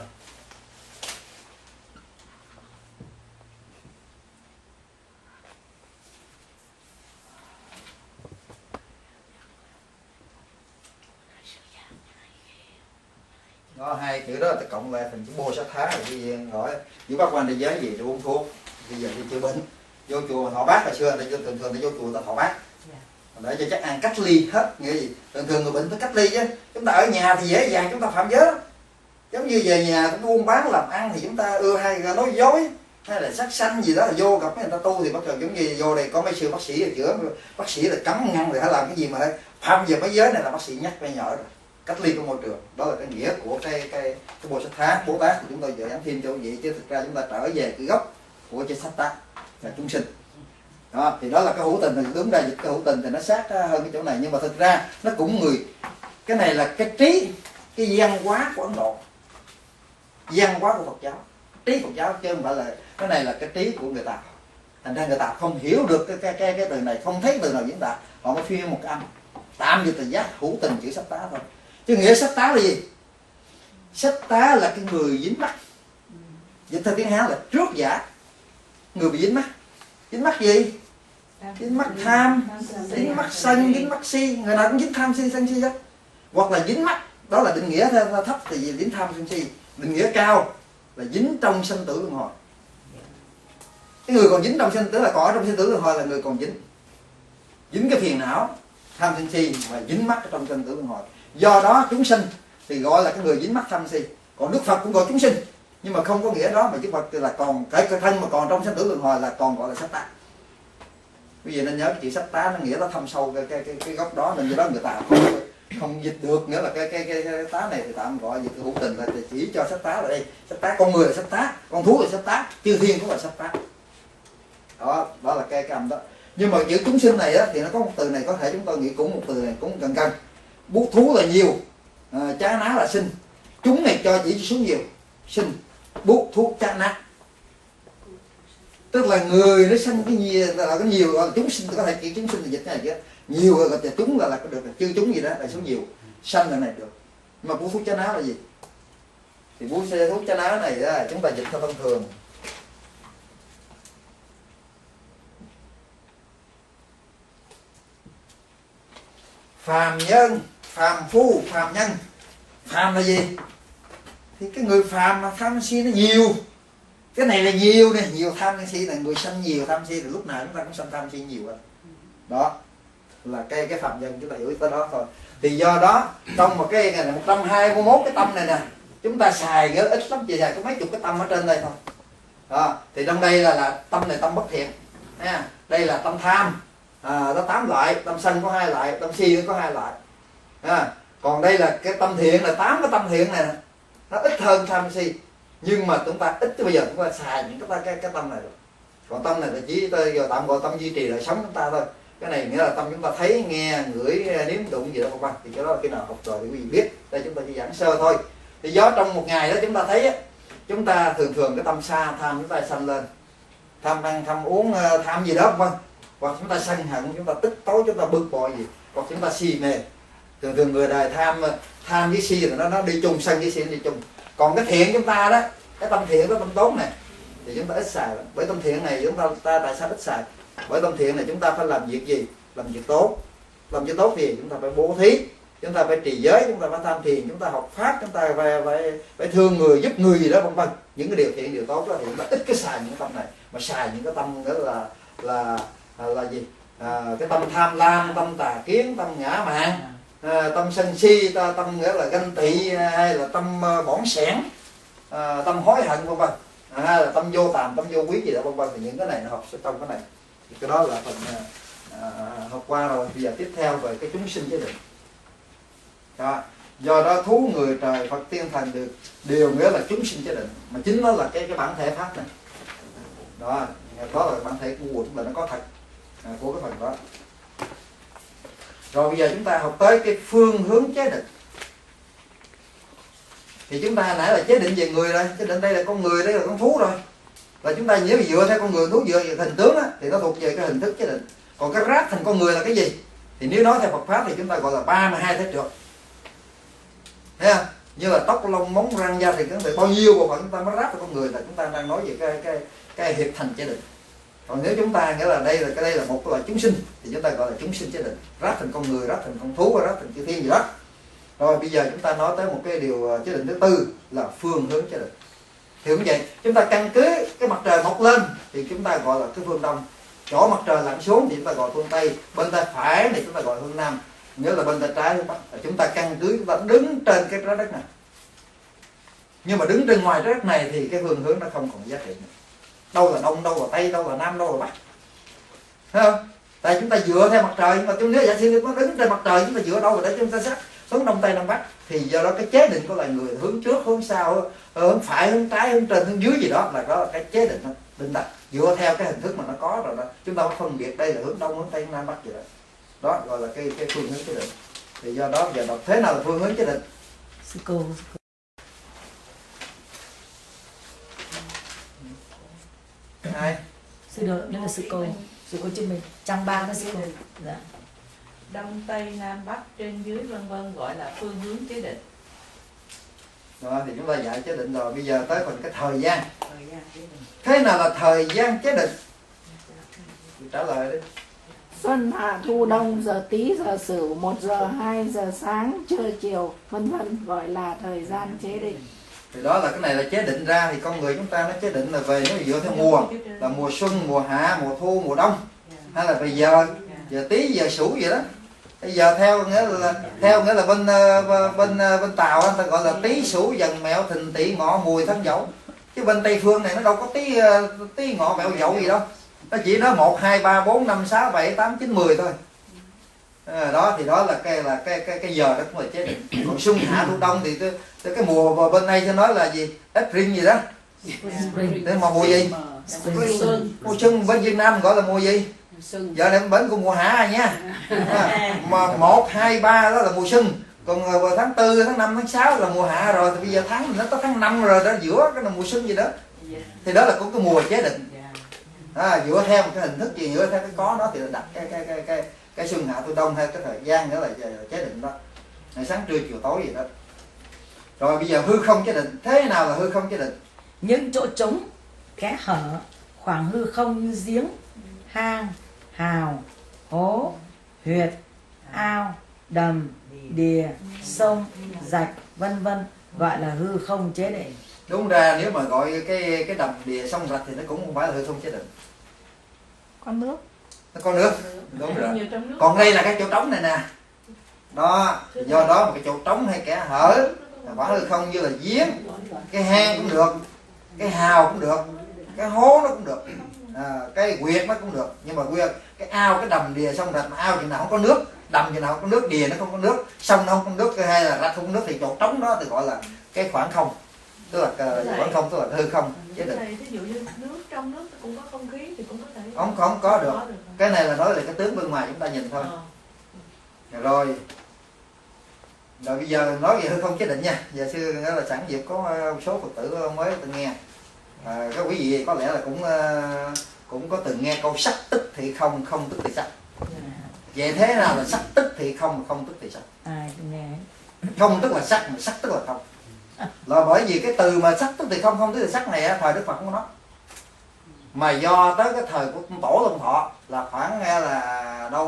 Đó, hai chữ đó ta cộng lại thành chữ bồ sát thá rồi cái gì gọi chữ bác quan địa giới gì để uống thuốc, bây giờ đi chữa bệnh. Vô chùa thọ bát hồi xưa người ta thường thường ta vô chùa ta thọ bát để cho chắc ăn cách ly hết. Nghĩa gì? Thường thường người bệnh phải cách ly chứ, chúng ta ở nhà thì dễ dàng chúng ta phạm giới lắm. Giống như về nhà cũng buôn bán làm ăn thì chúng ta ưa hay nói dối hay là sát sanh gì đó, là vô gặp mấy người ta tu thì bắt đầu giống như vô đây có mấy sư bác sĩ ở chữa, bác sĩ là cấm ngăn rồi hãy làm cái gì mà phạm về mấy giới này là bác sĩ nhắc phải nhở rồi. Cách ly của môi trường, đó là cái nghĩa của cái cái cái bồ sát thá Bồ Tát. Thì chúng tôi vừa giảng thêm cho vậy, chứ thực ra chúng ta trở về cái gốc của chữ sát tá là chúng sinh. Đó, thì đó là cái hữu tình, thì đúng ra dịch cái hữu tình thì nó sát hơn cái chỗ này, nhưng mà thực ra nó cũng người, cái này là cái trí, cái văn hóa của Ấn Độ, văn hóa của Phật giáo, trí Phật giáo, chứ không phải là cái này là cái trí của người ta. Thành ra người ta không hiểu được cái cái cái, cái từ này, không thấy từ nào diễn tả, họ mới phiên một cái âm tạm dịch là giác hữu tình chữ sát tá thôi. Chứ nghĩa sát tá là gì? Sát tá là cái người dính mắc, dịch theo tiếng Hán là trước giả, người bị dính mắc. Dính mắc gì? Dính mắc tham, dính mắc sân, dính mắc si. Người nào cũng dính tham si sân si hết. Hoặc là dính mắc, đó là định nghĩa theo thấp thì gì? Dính tham sân si. Định nghĩa cao là dính trong sanh tử luân hồi. Cái người còn dính trong sanh tử là còn ở trong sanh tử luân hồi là người còn dính. Dính cái phiền não tham sân si và dính mắc trong sanh tử luân hồi. Do đó chúng sinh thì gọi là cái người dính mắc tham si. Còn Đức Phật cũng gọi chúng sinh, nhưng mà không có nghĩa đó, mà Đức Phật là còn cái thân mà còn trong sanh tử luân hồi là còn gọi là sát tá. Quý vị nên nhớ cái chữ sát tá nó nghĩa nó thâm sâu cái cái cái, cái gốc đó, nên do đó người ta không không dịch được. Nghĩa là cái cái cái, cái tá này thì tạm gọi dịch hữu tình là chỉ cho sát tá là đây. Sát tá con người là sát tá, con thú là sát tá, chư thiên cũng là sát tá. Đó, đó là cái cái âm đó. Nhưng mà chữ chúng sinh này á, thì nó có một từ này có thể chúng tôi nghĩ cũng một từ này cũng gần gần. Bút thú là nhiều, à, chá ná là sinh. Chúng này cho chỉ số nhiều, sinh, bút thú chá ná. Tức là người nó sinh cái nhiều là có nhiều, là chúng sinh, có thể chỉ chúng sinh là dịch cái này chứ. Nhiều là gọi chúng là là có được, là chư chúng gì đó là số nhiều, sanh là này được. Mà bút thú chá ná là gì? Thì bút thú chá ná này đó, chúng ta dịch theo thông thường. Phàm nhân, phàm phu, phàm nhân. Phàm là gì? Thì cái người phàm mà tham si nó nhiều. Cái này là nhiều này, nhiều tham si là người sanh nhiều tham si, thì lúc nào chúng ta cũng sanh tham si nhiều hơn. Đó là cái cái phàm nhân, chúng ta hiểu tới đó thôi. Thì do đó trong một cái này là một trăm hai mươi mốt cái tâm này nè, chúng ta xài cái ít lắm, chỉ xài có mấy chục cái tâm ở trên đây thôi. Đó, thì trong đây là là tâm này tâm bất thiện nha. Đây là tâm tham, à, nó tám loại, tâm sân có hai loại, tâm si có hai loại. À, còn đây là cái tâm thiện là tám cái tâm thiện này, nó ít hơn tham si, nhưng mà chúng ta ít tới bây giờ chúng ta xài những cái cái, cái tâm này rồi. Còn tâm này là chỉ giờ tạm gọi tâm duy trì đời sống chúng ta thôi. Cái này nghĩa là tâm chúng ta thấy, nghe, ngửi, nếm, đụng gì đó không thì cái đó là cái nào học rồi thì quý vị biết. Đây chúng ta chỉ giảng sơ thôi. Thì do trong một ngày đó chúng ta thấy á, chúng ta thường thường cái tâm xa tham chúng ta sanh lên, tham ăn tham uống tham gì đó không vâng, hoặc chúng ta sân hận, chúng ta tức tối, chúng ta bực bội gì, hoặc chúng ta si mê. Thường thường người đời tham tham với si thì nó nó đi chung, sân với si nó đi chung. Còn cái thiện chúng ta đó, cái tâm thiện, cái tâm tốt này thì chúng ta ít xài. Bởi tâm thiện này chúng ta, ta tại sao ít xài? Bởi tâm thiện này chúng ta phải làm việc gì? Làm việc tốt. Làm việc tốt thì chúng ta phải bố thí, chúng ta phải trì giới, chúng ta phải tham thiền, chúng ta học pháp, chúng ta phải phải, phải thương người, giúp người gì đó vân vân. Những cái điều thiện, điều tốt đó thì chúng ta ít cái xài những cái tâm này, mà xài những cái tâm đó là là là, là gì? À, cái tâm tham lam, tâm tà kiến, tâm ngã mạn, à, tâm sân si, ta tâm nghĩa là ganh tị, hay là tâm bỏng sẻn, à, tâm hối hận vân vân, hay là tâm vô tàm, tâm vô quý gì đó vân vân. Thì những cái này nó học trong cái này, thì cái đó là phần à, học qua rồi. Bây giờ tiếp theo về cái chúng sinh chế định đó. Do đó thú, người, trời, Phật, tiên, thần được đều nghĩa là chúng sinh chế định, mà chính nó là cái cái bản thể pháp này đó. Đó là bản thể của quận là nó có thật à, của cái phần đó. Rồi bây giờ chúng ta học tới cái phương hướng chế định. Thì chúng ta nãy là chế định về người rồi, chế định đây là con người, đây là con thú rồi. Là chúng ta nếu dựa theo con người, thú dựa về hình tướng á, thì nó thuộc về cái hình thức chế định. Còn cái ráp thành con người là cái gì? Thì nếu nói theo Phật pháp thì chúng ta gọi là ba mươi hai thế trượt. Thấy không? Như là tóc, lông, móng, răng, da thì chúng ta bao nhiêu bộ phận chúng ta mới ráp vào con người là chúng ta đang nói về cái cái cái hiệp thành chế định. Còn nếu chúng ta nghĩa là đây là cái đây là một cái loại chúng sinh thì chúng ta gọi là chúng sinh chế định, ráp thành con người, ráp thành con thú, ráp thành chư thiên gì đó. Rồi bây giờ chúng ta nói tới một cái điều chế định thứ tư là phương hướng chế định. Thì cũng vậy, chúng ta căn cứ cái mặt trời mọc lên thì chúng ta gọi là cái phương đông, chỗ mặt trời lặn xuống thì chúng ta gọi phương tây, bên tay phải thì chúng ta gọi phương nam, nghĩa là bên tay trái phương bắc. Chúng ta căn cứ chúng ta đứng trên cái trái đất này. Nhưng mà đứng trên ngoài trái đất này thì cái phương hướng nó không còn giá trị nữa. Đâu là đông, đâu là tây, đâu là nam, đâu là bắc, thấy không? Tại chúng ta dựa theo mặt trời, nhưng mà chúng nếu giả sử nó đứng trên mặt trời, chúng ta dựa đâu rồi để chúng ta xác hướng đông tây nam bắc, thì do đó cái chế định của loài người hướng trước, hướng sau, hướng phải, hướng trái, hướng trên, hướng dưới gì đó là đó là cái chế định đó, định đặt dựa theo cái hình thức mà nó có rồi đó. Chúng ta có phân biệt đây là hướng đông, hướng tây, hướng nam bắc gì đó. Đó gọi là cái cái phương hướng chế định. Thì do đó giờ đọc thế nào là phương hướng chế định? Sư cô. Ai? Sư đồ, đó là sư cô. Sư cô chứng minh. Trang ba đó sư cô. Dạ. Đông tây nam bắc trên dưới vân vân gọi là phương hướng chế định. Rồi thì chúng ta dạy chế định rồi. Bây giờ tới phần cái thời gian. Thời gian chế định. Thế nào là thời gian chế định? Trả lời đi. Xuân hạ thu đông, giờ Tý, giờ Sửu, một giờ, hai giờ sáng, trưa chiều, vân vân gọi là thời gian chế định. Thì đó là cái này là chế định ra, thì con người chúng ta nó chế định là về nếu dựa theo mùa là mùa xuân, mùa hạ, mùa thu, mùa đông, hay là về giờ, giờ Tý, giờ Sửu vậy đó. Bây giờ theo nghĩa là theo nghĩa là bên bên bên Tàu người ta gọi là Tý, Sửu, Dần, Mẹo, Thìn, Tỵ, Ngọ, Mùi, Thân, Dậu. Chứ bên Tây phương này nó đâu có Tý Tý, Ngọ, Mẹo, Dậu gì đâu. Nó chỉ nói một, hai, ba, bốn, năm, sáu, bảy, tám, chín, mười thôi. À, đó thì đó là cái là cái cái cái giờ đó cũng là chế định. Còn xuân hạ thu đông thì tới, tới cái mùa bên đây cho nói là gì? Spring gì đó. Để mà mùa gì? Xuân. Mùa xuân bên Việt Nam gọi là mùa gì? Giờ này bên của mùa hạ nha. À, mà một, hai, ba đó là mùa xuân. Còn tháng tư, tháng năm, tháng sáu là mùa hạ rồi. Thì bây giờ tháng nó có tháng năm rồi đó, giữa cái là mùa xuân gì đó. Thì đó là cũng cái mùa chế định. À, dựa theo một cái hình thức gì, dựa theo cái có đó thì đặt cái cái cái cái cái xuân hạ thu đông hay cái thời gian nữa là chế định đó. Ngày sáng trưa chiều tối gì đó. Rồi bây giờ hư không chế định. Thế nào là hư không chế định? Những chỗ trống, kẽ hở, khoảng hư không như giếng, hang, hào, hố, huyệt, ao, đầm, đìa, sông, rạch, vân vân gọi là hư không chế định. Đúng ra nếu mà gọi cái cái đầm đìa sông rạch thì nó cũng không phải là hư không chế định. Con nước. Nó có nước. Đúng rồi. Nhiều trong nước. Còn đây là cái chỗ trống này nè. Đó, do đó một cái chỗ trống hay kẽ hở quả hư không như là giếng, cái hang cũng được, cái hào cũng được, cái hố nó cũng được, à, cái quyệt nó cũng được. Nhưng mà quyệt cái ao, cái đầm đìa sông rạch, mà ao chừng nào không có nước, đầm chừng nào không có nước, đìa nó không có nước, sông nó không có nước, hay là rạch không có nước thì chỗ trống đó thì gọi là cái khoảng không, tức là uh, khoảng không tức là hư không chế định. Ví dụ như nước trong nước cũng có không khí thì cũng có thể Không không có được. Cái này là nói là cái tướng bên ngoài chúng ta nhìn thôi. À. Rồi. Rồi bây giờ nói về hư không chế định nha. Giờ sư nói là sẵn dịp có một số Phật tử mới từng nghe. À, các quý vị có lẽ là cũng cũng có từng nghe câu sắc tức thì không, không tức thì sắc. Vậy thế nào là sắc tức thì không, không tức thì sắc? À, nghe. Không tức là sắc, mà sắc tức là không. Là bởi vì cái từ mà sắc tức thì không, không tức thì sắc này thời Đức Phật của nó. Mà do tới cái thời của Tổ Long Thọ là khoảng nghe là đâu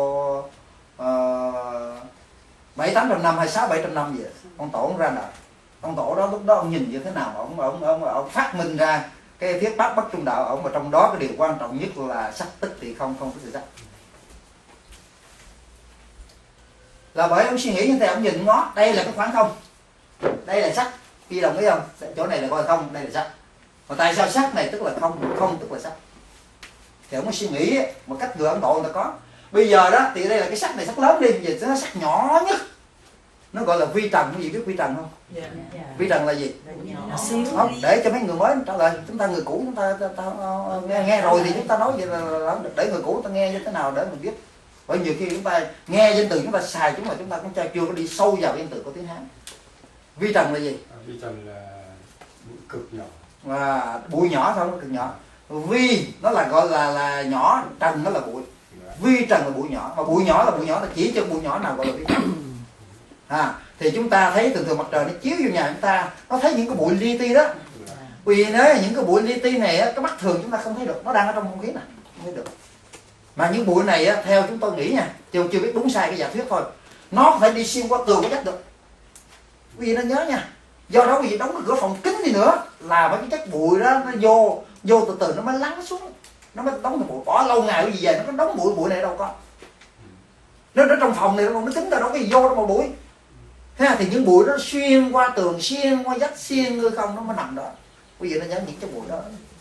bảy tám trăm năm hay sáu bảy trăm năm gì, ông Tổ ông ra đời. Ông Tổ đó lúc đó ông nhìn như thế nào, ông ông ông, ông phát minh ra cái thuyết pháp Bắc Trung Đạo, ông mà trong đó cái điều quan trọng nhất là sắc tức thì không, không tức thì sắc. là bởi ông suy nghĩ như thế, ông nhìn ngó đây là cái khoảng không, đây là sắc, khi đồng ý không? Chỗ này là gọi là không, đây là sắc. Mà tại sao sắc này tức là không, không tức là sắc? Thì ông mới suy nghĩ một cách người Ấn Độ người ta có. Bây giờ đó thì đây là cái sắc này sắc lớn đi, giờ nó sắc nhỏ nhất, nó gọi là vi trần. Quý vị biết vi trần không? Dạ. Vi trần là gì? Là xíu. Không, để cho mấy người mới trả lời, chúng ta người cũ chúng ta, ta, ta uh, nghe, nghe rồi thì chúng ta nói vậy là, là để người cũ ta nghe như thế nào để mình biết. Bởi nhiều khi chúng ta nghe danh từ chúng ta xài chúng mà chúng ta cũng chưa có đi sâu vào danh từ của tiếng Hán. Vi trần là gì? À, vi trần là bụi cực nhỏ. Và bụi nhỏ thôi, cực nhỏ. Vi nó là gọi là là nhỏ, trần nó là bụi. Vi trần là bụi nhỏ, mà bụi nhỏ là bụi nhỏ là chỉ cho bụi nhỏ nào gọi là vi trần. À, thì chúng ta thấy thường thường mặt trời nó chiếu vô nhà chúng ta, nó thấy những cái bụi li ti đó. Vì nếu những cái bụi li ti này á, cái mắt thường chúng ta không thấy được, nó đang ở trong không khí này, không thấy được. Mà những bụi này á, theo chúng tôi nghĩ nha, chưa chưa biết đúng sai cái giả thuyết thôi, nó phải đi xuyên qua tường có chắc được. Quý vị nên nhớ nha, do đó quý vị đóng cái cửa phòng kín đi nữa là mấy cái chất bụi đó nó vô vô từ từ nó mới lắng xuống, nó mới đóng cái bụi. Bỏ lâu ngày cái gì về nó có đóng bụi, bụi này đâu có. Nó ở trong phòng này nó kín đâu, đâu có gì vô đâu mà bụi. Thế là thì những bụi đó xuyên qua tường, xuyên qua vách, xuyên ngư không nó mới nằm đó. Quý vị nên nhớ những cái bụi đó.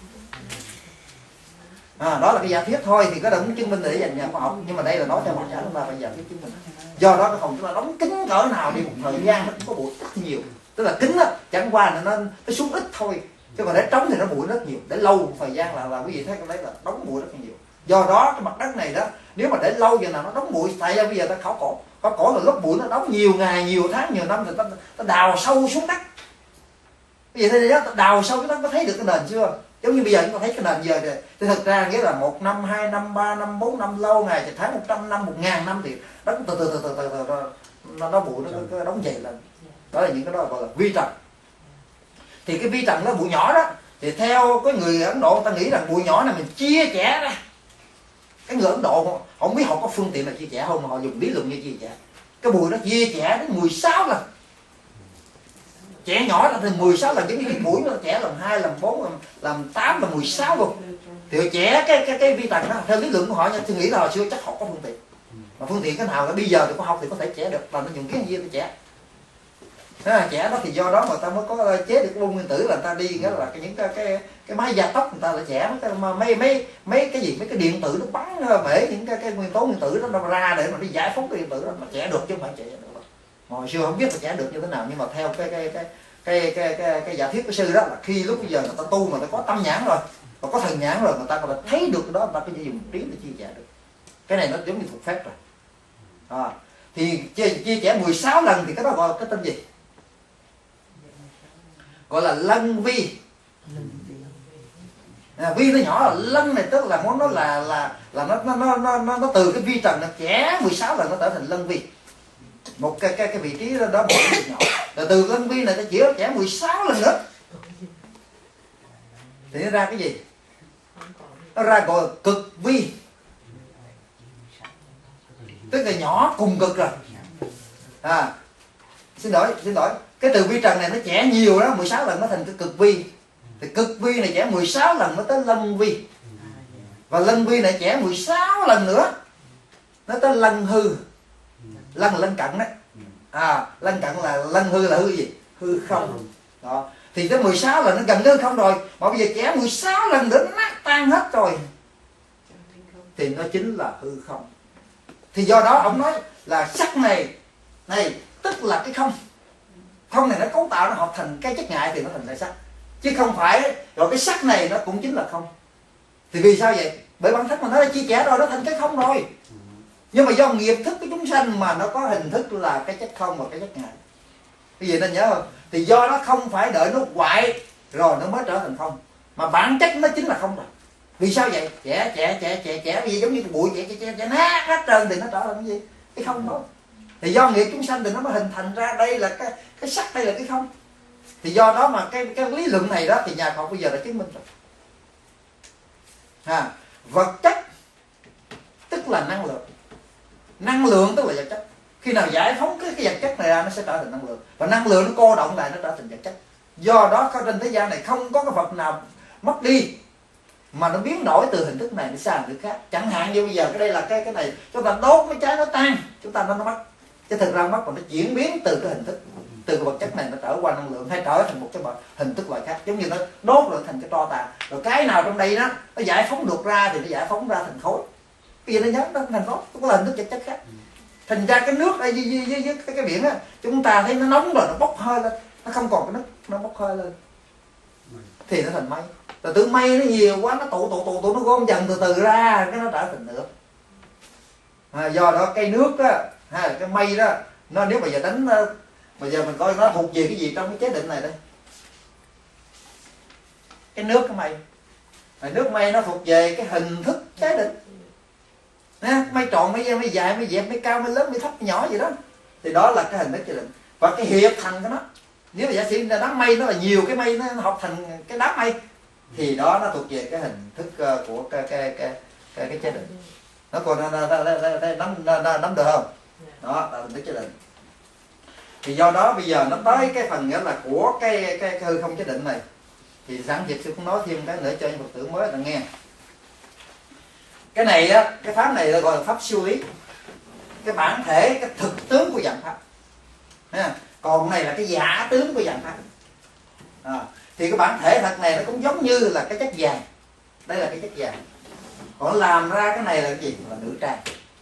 À, đó là cái giả thuyết thôi, thì có đừng chứng minh để dành nhà khoa học, nhưng mà đây là nói theo mặt giả chúng ta phải giả thuyết chứng minh. Do đó cái phòng chúng ta đóng kín cỡ nào đi một thời gian nó cũng có bụi rất nhiều, tức là kín á, chẳng qua là nó nó xuống ít thôi, chứ mà để trống thì nó bụi rất nhiều, để lâu một thời gian là là quý vị thấy cái đấy là đóng bụi rất nhiều. Do đó cái mặt đất này đó, nếu mà để lâu giờ nào nó đóng bụi, tại ra bây giờ ta khảo cổ, khảo cổ là lớp bụi nó đóng nhiều ngày, nhiều tháng, nhiều năm rồi ta, ta đào sâu xuống đất. Bây giờ thấy đó, ta đào sâu xuống đất có thấy được cái nền chưa? Giống như bây giờ chúng ta thấy cái nền giờ thì, thì thực ra nghĩa là một năm, hai năm, ba năm, bốn năm, lâu ngày, thì tháng một trăm năm, một ngàn năm thì đất từ từ từ từ từ, từ, từ nó, nó bụi nó, nó đóng dày lên. Đó là những cái đó gọi là vi trần. Thì cái vi trần nó bụi nhỏ đó, thì theo cái người Ấn Độ người ta nghĩ rằng bụi nhỏ này mình chia sẻ ra. Cái người Ấn Độ họ không biết họ có phương tiện là chia sẻ không, mà họ dùng lý luận như chia sẻ. Cái bụi nó chia sẻ đến mười sáu lần. Trẻ nhỏ là thành mười sáu lần, giống như cái mũi nó trẻ làm hai, làm bốn, làm, làm tám, làm mười sáu luôn. Thì trẻ cái cái cái vi trần đó, theo lý luận của họ nha, tôi nghĩ là hồi xưa chắc họ có phương tiện. Mà phương tiện cái nào là bây giờ thì có học thì có thể trẻ được, là nó dùng cái gì để trẻ. Thế là trẻ đó thì do đó mà ta mới có chế được cái bom nguyên tử, là người ta đi nghĩa là cái những cái cái cái máy gia tốc người ta là trẻ mấy mấy mấy mấy cái gì mấy cái điện tử nó bắn bể những cái cái nguyên tố nguyên tử đó nó ra để mà đi giải phóng cái điện tử đó mà trẻ được chứ không phải trẻ được. Mà hồi xưa không biết là trẻ được như thế nào, nhưng mà theo cái cái cái cái cái cái, cái giả thuyết của sư đó là khi lúc bây giờ người ta tu mà người ta có tâm nhãn rồi, và có thần nhãn rồi, người ta có thể thấy được cái đó, người ta có thể dùng trí để chia sẻ được. Cái này nó giống như thuật phép rồi. À, thì chia, chia sẻ mười sáu lần thì cái đó gọi là cái tên gì? Gọi là lân vi. À, vi nó nhỏ, là lân này tức là món nó là là là nó nó nó nó nó, nó từ cái vi trần nó trẻ mười sáu lần nó trở thành lân vi. Một cái cái cái vị trí đó, đó một nhỏ. Rồi từ lân vi này ta chỉ trẻ mười sáu lần nữa. Thì nó ra cái gì? Nó ra gọi là cực vi. Tức là nhỏ cùng cực rồi. À, xin lỗi, xin lỗi. Cái từ vi trần này nó trẻ nhiều đó, mười sáu lần nó thành cái cực vi. Thì cực vi này trẻ mười sáu lần nó tới lân vi. Và lân vi này trẻ mười sáu lần nữa nó tới lân hư. Lân là lân cận đấy. À, lân cận là lân hư là hư gì? Hư không. Đó. Thì tới mười sáu là nó gần hư không rồi. Mà bây giờ trẻ mười sáu lần nữa nó nát tan hết rồi. Thì nó chính là hư không. Thì do đó ông nói là sắc này này tức là cái không. Không này nó cấu tạo nó hợp thành cái chất ngại thì nó thành cái sắc. Chứ không phải rồi cái sắc này nó cũng chính là không. Thì vì sao vậy? Bởi bản thân mà nó đã chia sẻ rồi, nó thành cái không rồi. Nhưng mà do nghiệp thức của chúng sanh mà nó có hình thức là cái chất không và cái chất ngại. Cái gì nên nhớ không? Thì do nó không phải đợi nó hoại rồi nó mới trở thành không. Mà bản chất nó chính là không rồi. Vì sao vậy? Trẻ trẻ trẻ trẻ trẻ vì giống như cái bụi trẻ trẻ trẻ, trẻ nát hết trơn thì nó trở thành cái gì? Cái không thôi. Thì do nghiệp chúng sanh thì nó mới hình thành ra đây là cái cái sắc, đây là cái không. Thì do đó mà cái cái lý luận này đó thì nhà khoa học bây giờ đã chứng minh rồi. À, vật chất tức là năng lượng. Năng lượng tức là vật chất. Khi nào giải phóng cái, cái vật chất này ra nó sẽ trở thành năng lượng. Và năng lượng nó cô động lại nó trở thành vật chất. Do đó trên thế gian này không có cái vật nào mất đi mà nó biến đổi từ hình thức này nó sang hình thức khác. Chẳng hạn như bây giờ cái đây là cái cái này chúng ta đốt cái trái nó tan, chúng ta nó nó mất. Chứ thực ra mất còn nó chuyển biến từ cái hình thức, từ cái vật chất này nó trở qua năng lượng, hay trở thành một cái hình thức loại khác, giống như nó đốt rồi thành cái tro tàn, rồi cái nào trong đây đó nó giải phóng được ra thì nó giải phóng ra thành khối, cái gì nó nhớ nó thành khối, nó có là hình thức vật chất khác. Thành ra cái nước đây dưới, dưới, dưới cái, cái biển á, chúng ta thấy nó nóng rồi nó bốc hơi lên, nó không còn cái nước, nó bốc hơi lên thì nó thành mây. Rồi tưởng mây nó nhiều quá, nó tụ tụ tụ tụ nó gom dần từ từ ra, cái nó trở thành nước. À, do đó cây nước á, hay là cái mây đó, nó nếu mà giờ đánh, bây giờ mình coi nó thuộc về cái gì trong cái chế định này đây. Cái nước cái mây, rồi nước mây nó thuộc về cái hình thức chế định. Nè, mây tròn, mây mây dài, mây dẹp, mây cao, mây lớn, mây thấp, mây nhỏ gì đó, thì đó là cái hình thức chế định. Và cái hiệp thành của nó, nếu mà giả sử đám mây nó là nhiều cái mây nó hợp thành cái đám mây, thì đó nó thuộc về cái hình thức của cái cái cái cái, cái chế định. Nó còn nắm nắm được không? Đó là hình thức chế định. Thì do đó bây giờ nó tới cái phần nghĩa là của cái cái, cái hư không chế định này, thì sẵn dịp sư cũng nói thêm cái nữa cho những Phật tử mới là nghe. Cái này á, cái pháp này gọi là pháp siêu lý, cái bản thể, cái thực tướng của dạng pháp. À, còn này là cái giả tướng của dạng pháp. À, thì cái bản thể thật này nó cũng giống như là cái chất vàng, đây là cái chất vàng, còn làm ra cái này là cái gì? Là nữ trang.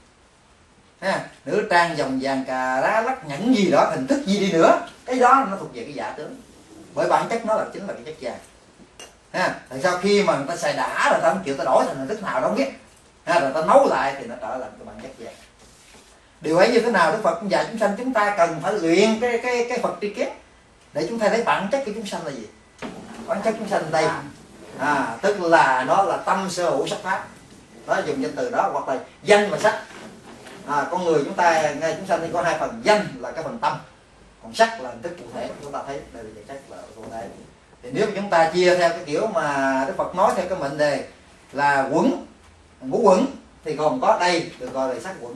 À, nữ trang dòng vàng cà rá lắc nhẫn gì đó, hình thức gì đi nữa, cái đó nó thuộc về cái giả tướng, bởi bản chất nó là chính là cái chất vàng. À, tại sao khi mà người ta xài đã rồi ta không chịu, ta đổi thành hình thức nào đâu không biết, à, rồi ta nấu lại thì nó trở lại cái bản chất vàng. Điều ấy như thế nào? Đức Phật cũng dạy chúng sanh chúng ta cần phải luyện cái cái cái Phật tri kiến để chúng ta thấy bản chất của chúng sanh là gì. Bản chất chúng sanh đây, à, tức là nó là tâm sở hữu sắc pháp, đó dùng danh từ đó, hoặc là danh và sắc. À, con người chúng ta ngay chúng sanh thì có hai phần, danh là cái phần tâm, còn sắc là hình thức cụ thể. Chúng ta thấy đây là sắc là cụ thể. Thì nếu chúng ta chia theo cái kiểu mà Đức Phật nói theo cái mệnh đề là quẩn, ngũ quẩn, thì còn có đây được gọi là sắc quẩn.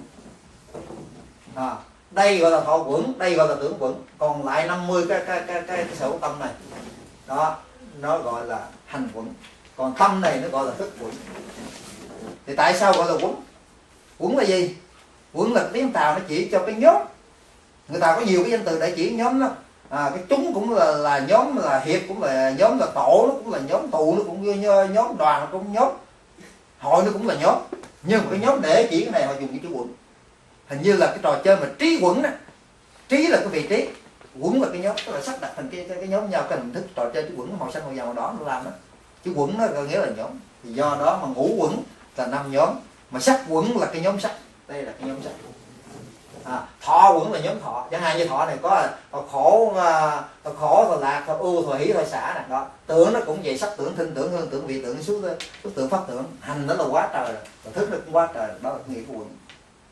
À, đây gọi là thọ quẩn, đây gọi là tưởng quẩn, còn lại năm mươi cái cái cái cái, cái sở hữu tâm này, đó nó gọi là hành quẩn, còn tâm này nó gọi là thức quẩn. Thì tại sao gọi là quẩn? Quẩn là gì? Quẩn là tiếng Tàu, nó chỉ cho cái nhóm. Người ta có nhiều cái danh từ để chỉ nhóm đó. À, cái chúng cũng là là nhóm, là hiệp cũng là nhóm, là tổ nó cũng là nhóm, tụ nó cũng như nhóm, đoàn nó cũng nhóm, hội nó cũng là nhóm. Nhưng mà cái nhóm để chỉ cái này họ dùng cái chữ quẩn. Hình như là cái trò chơi mà trí quẩn đó, trí là cái vị trí, quẩn là cái nhóm, tức là sắp đặt thành cái cái, cái nhóm nhau, cái hình thức trò chơi chữ quẩn màu xanh màu vàng màu đỏ nó làm đó. Chữ quẩn nó nghĩa là nhóm. Thì do đó mà ngũ quẩn là năm nhóm, mà sắc quẩn là cái nhóm sắc, đây là cái nhóm sắc. À, thọ quẩn là nhóm thọ, chẳng hạn như thọ này có thọ khổ, thọ khổ, thọ lạc, thọ ưu, thọ hỷ, thọ xả này đó. Tưởng nó cũng vậy, sắc tưởng, thinh tưởng, hương tưởng, vị tưởng, xúc xúc tưởng, pháp tưởng. Hành đó là quá trời rồi, và thức nó cũng quá trời, đó là nghĩa của quẩn.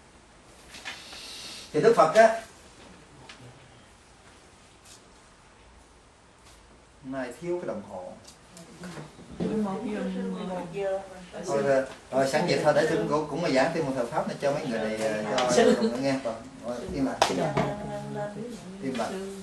Thì Đức Phật á, này thiếu cái đồng hồ. một giờ một giờ Thôi rồi, rồi sáng vậy thôi, để tôi cũng, cũng mà giảng thêm một thời pháp này cho mấy người này, cho đồng người nghe. Rồi, yên lặng. Im lặng.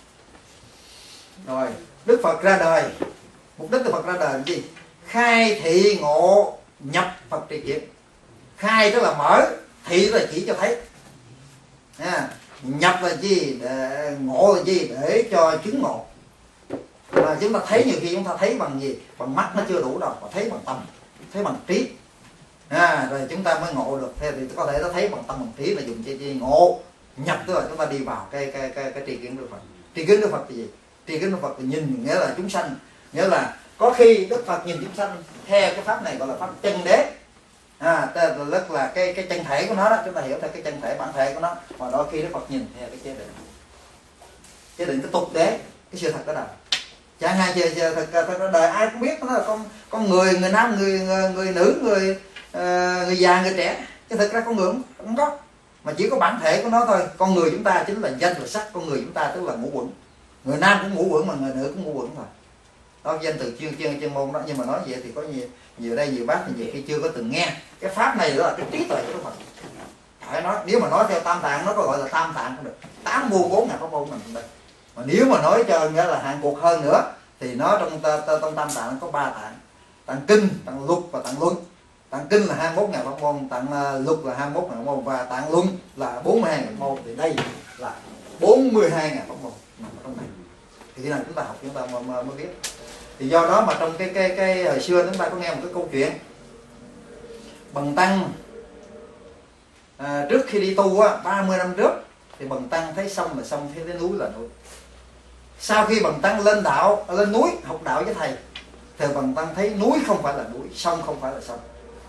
Rồi, Đức Phật ra đời, mục đích Đức Phật ra đời là gì? Khai thị ngộ nhập Phật tri kiến. Khai tức là mở, thị tức là chỉ cho thấy. À, nhập là gì? Để, ngộ là gì? Để cho chứng ngộ. Mà chúng ta thấy nhiều khi chúng ta thấy bằng gì? Bằng mắt nó chưa đủ đâu, mà thấy bằng tâm, thấy bằng trí. À, rồi chúng ta mới ngộ được. Thế thì có thể nó thấy bằng tâm bằng trí là dùng chi chi ngộ. Nhập tức là chúng ta đi vào cái cái cái cái tri kiến Đức Phật. Tri kiến Đức Phật là gì? Tri kiến Đức Phật là nhìn, nghĩa là chúng sanh, nghĩa là có khi Đức Phật nhìn chúng sanh theo cái pháp này gọi là pháp chân đế. À, tức là cái cái chân thể của nó đó, chúng ta hiểu theo cái chân thể bản thể của nó. Và đôi khi Đức Phật nhìn theo cái chế định, chế định cái tục đế, cái sự thật đó đời. Chẳng hạn giờ giờ thật thật đời ai cũng biết nó là con con người, người nam, người người, người nữ, người uh, người già, người trẻ. Chứ thực ra con người cũng không có, mà chỉ có bản thể của nó thôi. Con người chúng ta chính là danh và sắc, con người chúng ta tức là ngũ quẩn. Người nam cũng ngũ quẩn mà người nữ cũng ngũ quẩn thôi. Đó danh từ chuyên chuyên chuyên môn đó, nhưng mà nói vậy thì có nhiều nhiều đây nhiều bác thì nhiều khi chưa có từng nghe. Cái pháp này đó là cái trí tuệ của Đức Phật. Phải nói nếu mà nói theo tam tạng nó có gọi là tam tạng cũng được, tám muôn bốn ngàn pháp môn mình đây. Mà nếu mà nói cho nghĩa là hạn cuộc hơn nữa thì nó trong trong tam tạng có ba tạng: tạng kinh, tạng luật và tạng luân. Tạng tạng kinh là hai mươi mốt nghìn pháp môn, tạng uh, lục là hai mươi mốt nghìn pháp môn và tạng luận là bốn mươi hai nghìn pháp môn. Thì đây là bốn mươi hai nghìn pháp môn nằm ở trong này. Thì khi nào chúng ta học chúng ta mới, mới biết. Thì do đó mà trong cái cái cái hồi xưa chúng ta có nghe một cái câu chuyện Bần tăng à, trước khi đi tu á, ba mươi năm trước thì Bần tăng thấy sông là sông, thấy núi là núi. Sau khi Bần tăng lên đạo lên núi học đạo với thầy thì Bần tăng thấy núi không phải là núi, sông không phải là sông.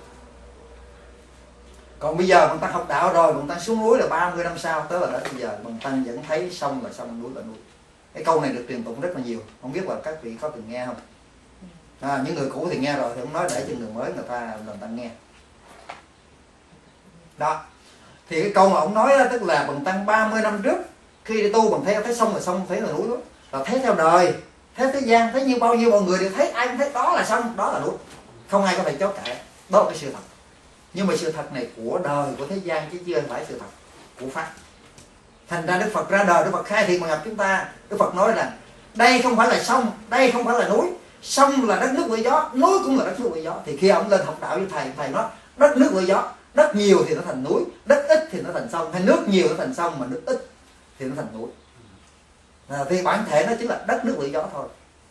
Còn bây giờ Bần tăng học đạo rồi, Bần tăng xuống núi là ba mươi năm sau, tới là đến bây giờ Bần tăng vẫn thấy sông là sông, núi là núi. Cái câu này được truyền tụng rất là nhiều, không biết là các vị có từng nghe không? À, những người cũ thì nghe rồi thì không nói, để cho người mới người ta người ta nghe. Đó. Thì cái câu mà ông nói đó, tức là Bần tăng ba mươi năm trước khi đi tu Bần thấy thấy sông là sông, thấy là núi đó, là thấy theo đời, thấy thế gian, thấy như bao nhiêu mọi người đều thấy, ai cũng thấy đó là sông, đó là núi, không ai có thể chối cãi, đó là cái sự thật. Nhưng mà sự thật này của đời, của thế gian chứ chưa phải sự thật của Pháp. Thành ra Đức Phật ra đời, Đức Phật khai thị mà gặp chúng ta, Đức Phật nói rằng đây không phải là sông, đây không phải là núi, sông là đất nước lửa gió, núi cũng là đất nước lửa gió. Thì khi ông lên học đạo với thầy, thầy nói đất nước lửa gió, đất nhiều thì nó thành núi, đất ít thì nó thành sông, hay nước nhiều nó thành sông mà nước ít thì nó thành núi. À, thì bản thể nó chính là đất nước lửa gió thôi.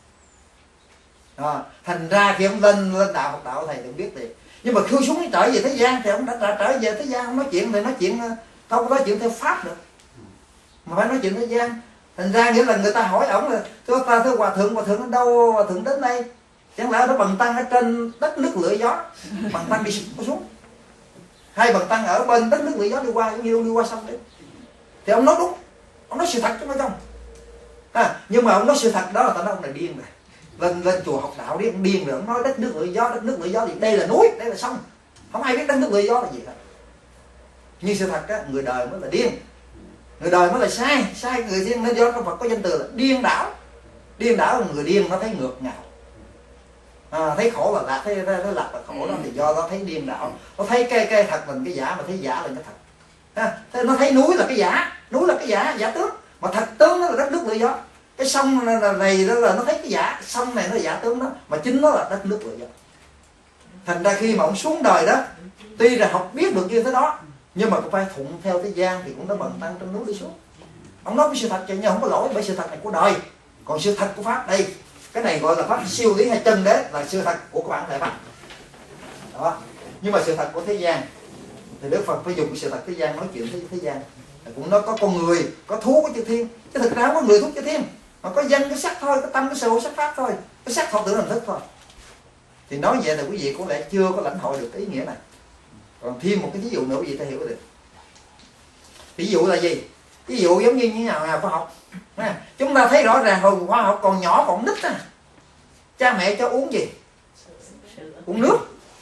À, thành ra khi ông lên lên đạo học đạo thầy thì biết thì, nhưng mà khi xuống trở về thế gian thì ông đã, đã trở về thế gian, ông nói chuyện thì nói chuyện không có nói chuyện theo Pháp được, mà phải nói chuyện thế gian. Thành ra nghĩa là người ta hỏi ổng là thưa ta thưa hòa thượng, hòa thượng ở đâu, hòa thượng đến đây, chẳng lẽ nó Bần tăng ở trên đất nước lửa gió, Bần tăng đi xuống, hay Bần tăng ở bên đất nước lửa gió đi qua, giống như đi qua sông đấy. Thì ông nói đúng, ông nói sự thật chứ không phải không. À, nhưng mà ông nói sự thật đó là ta nói ông này điên rồi, lên lên chùa học đạo đi ông điên rồi, ông nói đất nước lửa gió, đất nước lửa gió thì đây là núi, đây là sông, không ai biết đất nước lửa gió là gì hết. Nhưng sự thật á, người đời mới là điên, người đời mới là sai, sai người điên. Nên do trong Phật có danh từ là điên đảo. Điên đảo là người điên nó thấy ngược ngạo, à, thấy khổ là lạc, thấy, thấy, thấy lạc là khổ đó, thì do nó thấy điên đảo, nó thấy cái cái thật là cái giả, mà thấy giả là cái thật. À, thế nó thấy núi là cái giả, núi là cái giả, giả tướng, mà thật tướng nó là đất nước lửa gió. Cái sông này, này đó là nó thấy cái giả, sông này nó là giả tướng đó, mà chính nó là đất nước lửa gió. Thành ra khi mà ông xuống đời đó, tuy là học biết được như thế đó, nhưng mà cũng phải thuận theo thế gian thì cũng đã Bần tăng trên núi đi xuống. Ông nói cái sự thật nhưng không có lỗi, bởi sự thật này của đời. Còn sự thật của Pháp đây, cái này gọi là Pháp siêu lý hay chân đế, là sự thật của các bạn thể Pháp đó. Nhưng mà sự thật của thế gian thì Đức Phật phải dùng cái sự thật thế gian nói chuyện với thế gian. Cũng nó có con người, có thú, có chư thiên, chứ thực ra không có người, thú, chư thiên, mà có danh cái sắc thôi, có tâm, cái sở sắc Pháp thôi, cái sắc không tưởng làm thức thôi. Thì nói vậy là quý vị có lẽ chưa có lãnh hội được cái ý nghĩa này. Còn thêm một cái ví dụ nữa quý vị ta hiểu được. Ví dụ là gì? Ví dụ giống như những nhà, nhà khoa học. À, chúng ta thấy rõ ràng hồi khoa học còn nhỏ còn nít à, cha mẹ cho uống gì? Uống nước.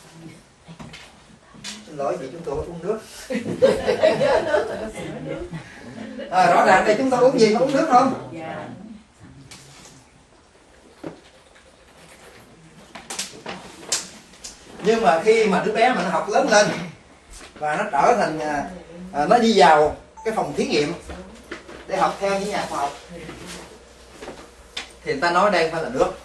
Xin lỗi vì chúng tôi uống nước. À, rõ ràng đây chúng ta uống gì? Uống nước không? Nhưng mà khi mà đứa bé mà nó học lớn lên và nó trở thành à, nó đi vào cái phòng thí nghiệm để học theo những nhà khoa học thì người ta nói đây phải là nước.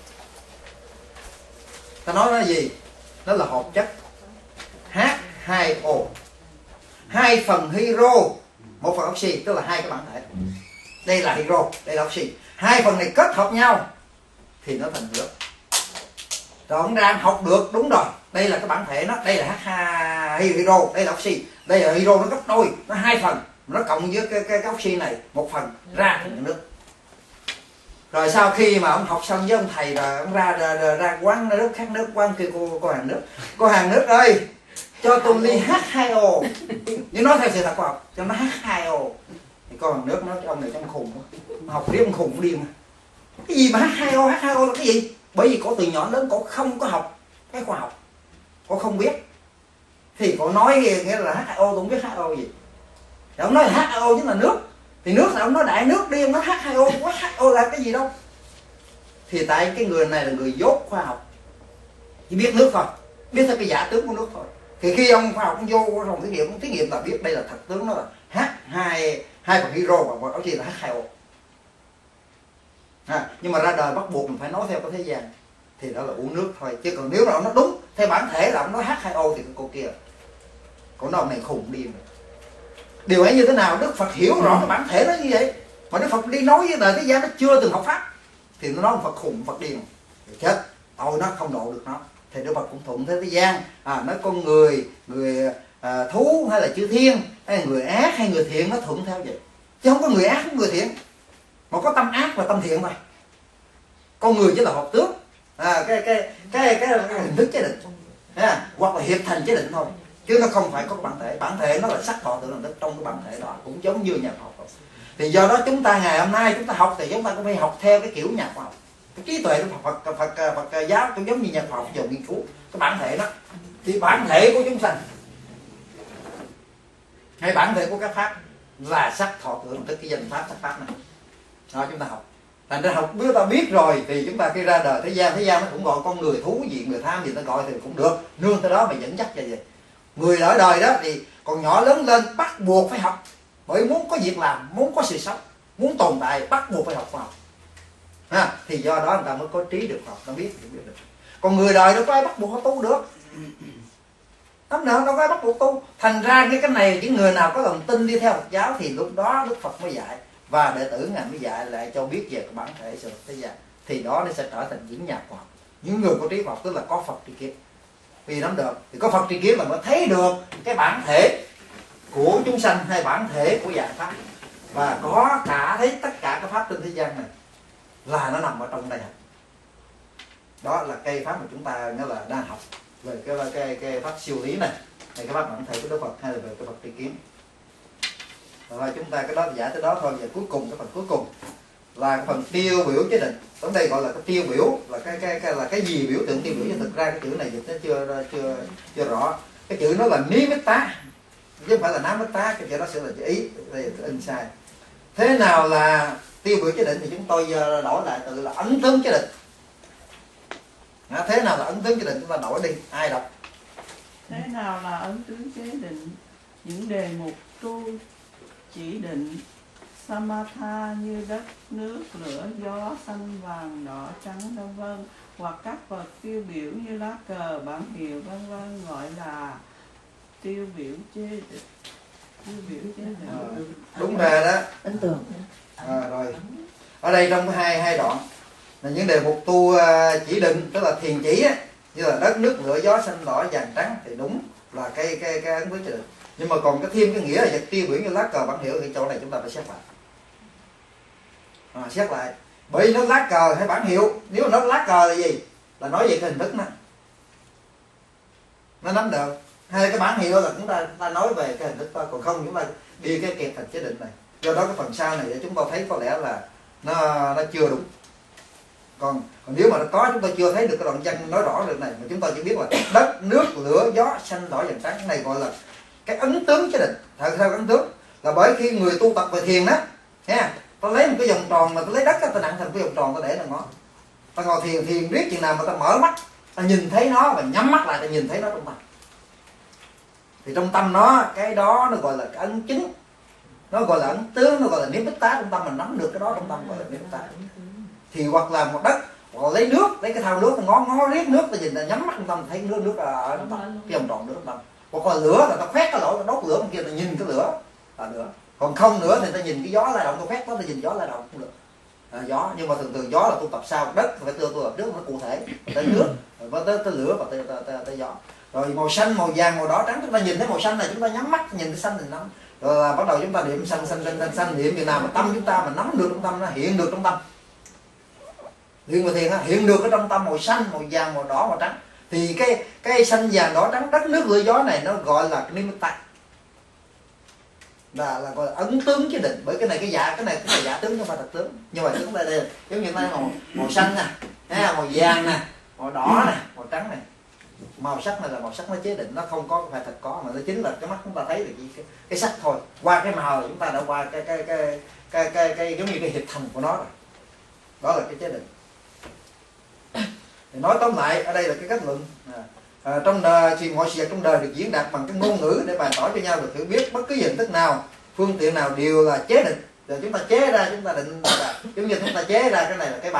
Ta nói nó là gì? Nó là hợp chất H hai O, hai phần hydro, một phần oxy, tức là hai cái bản thể. Đây là hydro, đây là oxy. Hai phần này kết hợp nhau thì nó thành nước. Rồi ông ra học được, đúng rồi, đây là cái bản thể nó, đây là H hai hydro, đây là oxy, đây là hydro nó gấp đôi, nó hai phần, nó cộng với cái, cái, cái oxy này một phần ra thành nước. Rồi sau khi mà ông học xong với ông thầy rồi ông ra ra, ra, ra quán nước khác nước, quán kêu cô cô hàng nước, cô hàng nước ơi cho tôi ly H hai O, nhưng nói theo sự thật khoa học cho nó H hai O. Thì cô hàng nước nói cái ông này trong khùng quá, học riết ông khùng điên. Cái gì mà H hai O, H hai O là cái gì? Bởi vì cổ từ nhỏ đến cổ không có học cái khoa học, cổ không biết, thì cổ nói nghĩa là H hai O, tôi không biết H hai O gì. Thì ông nói là H hai O chính là nước, thì nước là ông nói đại nước đi, ông nói H hai O, có H hai O là cái gì đâu. Thì tại cái người này là người dốt khoa học, chỉ biết nước thôi, biết theo cái giả tướng của nước thôi. Thì khi ông khoa học ông vô trong thí nghiệm, ông thí nghiệm là biết đây là thật tướng, nó là H hai, hai phần hydro và một oxy là H hai O. À, nhưng mà ra đời bắt buộc mình phải nói theo cái thế gian. thì đó là uống nước thôi. Chứ còn nếu mà ông nói đúng theo bản thể là ông nói H hai O thì cái cô kia còn ông này khùng điên. Điều ấy như thế nào? Đức Phật hiểu rõ cái bản thể nó như vậy, mà Đức Phật đi nói với đời thế gian nó chưa từng học pháp thì nó nói Phật khùng, Phật điên thì chết, tôi nó không độ được nó. Thì Đức Phật cũng thuận thế thế gian, à, nói con người, người à, thú hay là chư thiên, hay là người ác hay người thiện, nó thuận theo vậy. Chứ không có người ác, không có người thiện, mà có tâm ác và tâm thiện thôi. Con người chỉ là hợp tướng, à, cái, cái, cái, cái, cái hình thức chế định, à, hoặc là hiệp thành chế định thôi, chứ nó không phải có bản thể. Bản thể nó là sắc thọ tưởng hành thức, trong cái bản thể đó cũng giống như nhà khoa học. Thì do đó chúng ta ngày hôm nay chúng ta học thì chúng ta cũng phải học theo cái kiểu nhà khoa học. Cái trí tuệ của Phật, Phật, Phật, Phật, Phật giáo cũng giống như nhà khoa học giờ nghiên cứu cái bản thể đó. Thì bản thể của chúng sanh hay bản thể của các pháp là sắc thọ tưởng thức, cái danh pháp sắc pháp này đó chúng ta học. Thành ra học biết ta biết rồi thì chúng ta khi ra đời thế gian, thế gian nó cũng gọi con người, thú gì, người tham gì ta gọi thì cũng được, nương tới đó mà dẫn dắt cho vậy. Người ở đời đó thì còn nhỏ lớn lên bắt buộc phải học, bởi muốn có việc làm, muốn có sự sống, muốn tồn tại bắt buộc phải học khoa học. À, thì do đó người ta mới có trí được học, nó biết, biết được. Còn người đời đâu có ai bắt buộc họ tu được, tấm nào đâu có ai bắt buộc tu. Thành ra cái cái này những người nào có lòng tin đi theo Phật giáo thì lúc đó Đức Phật mới dạy, và đệ tử ngài mới dạy lại cho biết về cái bản thể sự thế gian. Thì đó nó sẽ trở thành những nhà khoa học, những người có trí khoa học, tức là có Phật tri kiến. Vì nắm được thì có Phật tri kiến là mới thấy được cái bản thể của chúng sanh hay bản thể của dạng pháp, và có cả thấy tất cả các pháp trên thế gian này là nó nằm ở trong đây. Đó là cây pháp mà chúng ta nó là đang học về cái cái cái pháp siêu lý này, hay cái pháp bản thể của Đức Phật, hay là về cái Phật tri kiến. Rồi chúng ta cái đó giải tới đó thôi. Và cuối cùng cái phần cuối cùng là cái phần tiêu biểu chế định. Ở đây gọi là cái tiêu biểu là cái cái, cái là cái gì biểu tượng tiêu biểu, nhưng thực ra cái chữ này dịch nó chưa chưa chưa rõ. Cái chữ nó là nimitta chứ không phải là namitta, cái chữ đó sẽ là chữ ý, đây là in sai. Thế nào là tiêu biểu chế định thì chúng tôi đổi lại từ là ấn tướng chế định. À, thế nào là ấn tướng chế định chúng ta đổi đi, ai đọc? Thế nào là ấn tướng chế định? Những đề mục tu chỉ định samatha như đất, nước, lửa, gió, xanh, vàng, đỏ, trắng, vân vân, hoặc các vật tiêu biểu như lá cờ, bảng hiệu, vân vân gọi là tiêu biểu chế định. Tiêu biểu chế định. À, đúng rồi đó. Ấn tượng. À, rồi. Ở đây trong hai hai đoạn là những đề mục tu chỉ định, tức là thiền chỉ á, như là đất, nước, lửa, gió, xanh, đỏ, vàng, trắng thì đúng là cái cái cái ấn tướng chế định. Nhưng mà còn cái thêm cái nghĩa là vật tiêu biểu như lá cờ, bảng hiệu thì chỗ này chúng ta phải xét lại. À, xét lại. Bởi vì nó lá cờ hay bảng hiệu, nếu mà nó lá cờ là gì? Là nói về cái hình thức nó. Nó nắm được. Hay cái bảng hiệu là chúng ta ta nói về cái hình thức thôi, còn không chúng ta đi cái kẹp thành chế định này. Do đó cái phần sau này để chúng ta thấy có lẽ là nó nó chưa đúng. Còn, còn nếu mà nó có chúng ta chưa thấy được cái đoạn văn nói rõ được này, mà chúng ta chỉ biết là đất, nước, lửa, gió, xanh, đỏ, vàng, trắng, cái này gọi là cái ấn tướng chế định. Thật sao ấn tướng là bởi khi người tu tập về thiền đó nha, ta lấy một cái vòng tròn mà ta lấy đất ta nặng thành cái vòng tròn ta để là ngó, ta ngồi thiền thiền riết chừng nào mà ta mở mắt ta nhìn thấy nó và nhắm mắt lại ta nhìn thấy nó trong tâm, thì trong tâm nó cái đó nó gọi là cái ấn chính, nó gọi là ấn tướng, nó gọi là nimitta trong tâm, mình nắm được cái đó trong tâm gọi là nimitta. Thì hoặc là một đất, hoặc là lấy nước, lấy cái thau nước ta ngó ngó riết nước ta nhìn ta nhắm mắt trong tâm thấy nước nước ở trong tâm, cái vòng tròn nước trong tâm. Hoặc là lửa là ta khoét cái lỗ ta đốt lửa bên kia ta nhìn cái lửa là lửa, còn không nữa thì ta nhìn cái gió lay động, ta khoét đó ta nhìn gió lay động cũng được. À, gió, nhưng mà thường thường gió là tu tập sau, đất phải tu tu tập trước nó cụ thể, tới nước, rồi tới, tới lửa và tới, tới, tới, tới gió. Rồi màu xanh, màu vàng, màu đỏ, trắng chúng ta nhìn thấy màu xanh này chúng ta nhắm mắt nhìn cái xanh thì nắm. Rồi là bắt đầu chúng ta niệm xanh xanh xanh xanh xanh, niệm chừng nào mà tâm chúng ta mà nắm được trong tâm, nó hiện được trong tâm. Liên mà thiền hiện được ở trong tâm màu xanh, màu vàng, màu đỏ, màu trắng. Thì cái cái xanh vàng đỏ trắng đất nước lửa gió này nó gọi là cái nimitta, là là gọi là ấn tướng chế định. Bởi cái này cái dạ cái này cũng là giả tướng không phải thật tướng. Nhưng mà chúng ta đây giống như này màu màu xanh nè, màu vàng nè, màu đỏ nè, màu trắng này, màu sắc này là màu sắc nó chế định, nó không có phải thật có, mà nó chính là cái mắt chúng ta thấy được cái, cái sắc thôi. Qua cái màu chúng ta đã qua cái cái cái cái cái, cái giống như cái hiệp thành của nó rồi. Đó là cái chế định. Thì nói tóm lại ở đây là cái kết luận à, à, trong đời thì mọi sự trong đời được diễn đạt bằng cái ngôn ngữ để bày tỏ cho nhau được hiểu biết. Bất cứ hình thức nào, phương tiện nào đều là chế định. Rồi chúng ta chế ra, chúng ta định là giống như chúng ta chế ra cái này là cái bản,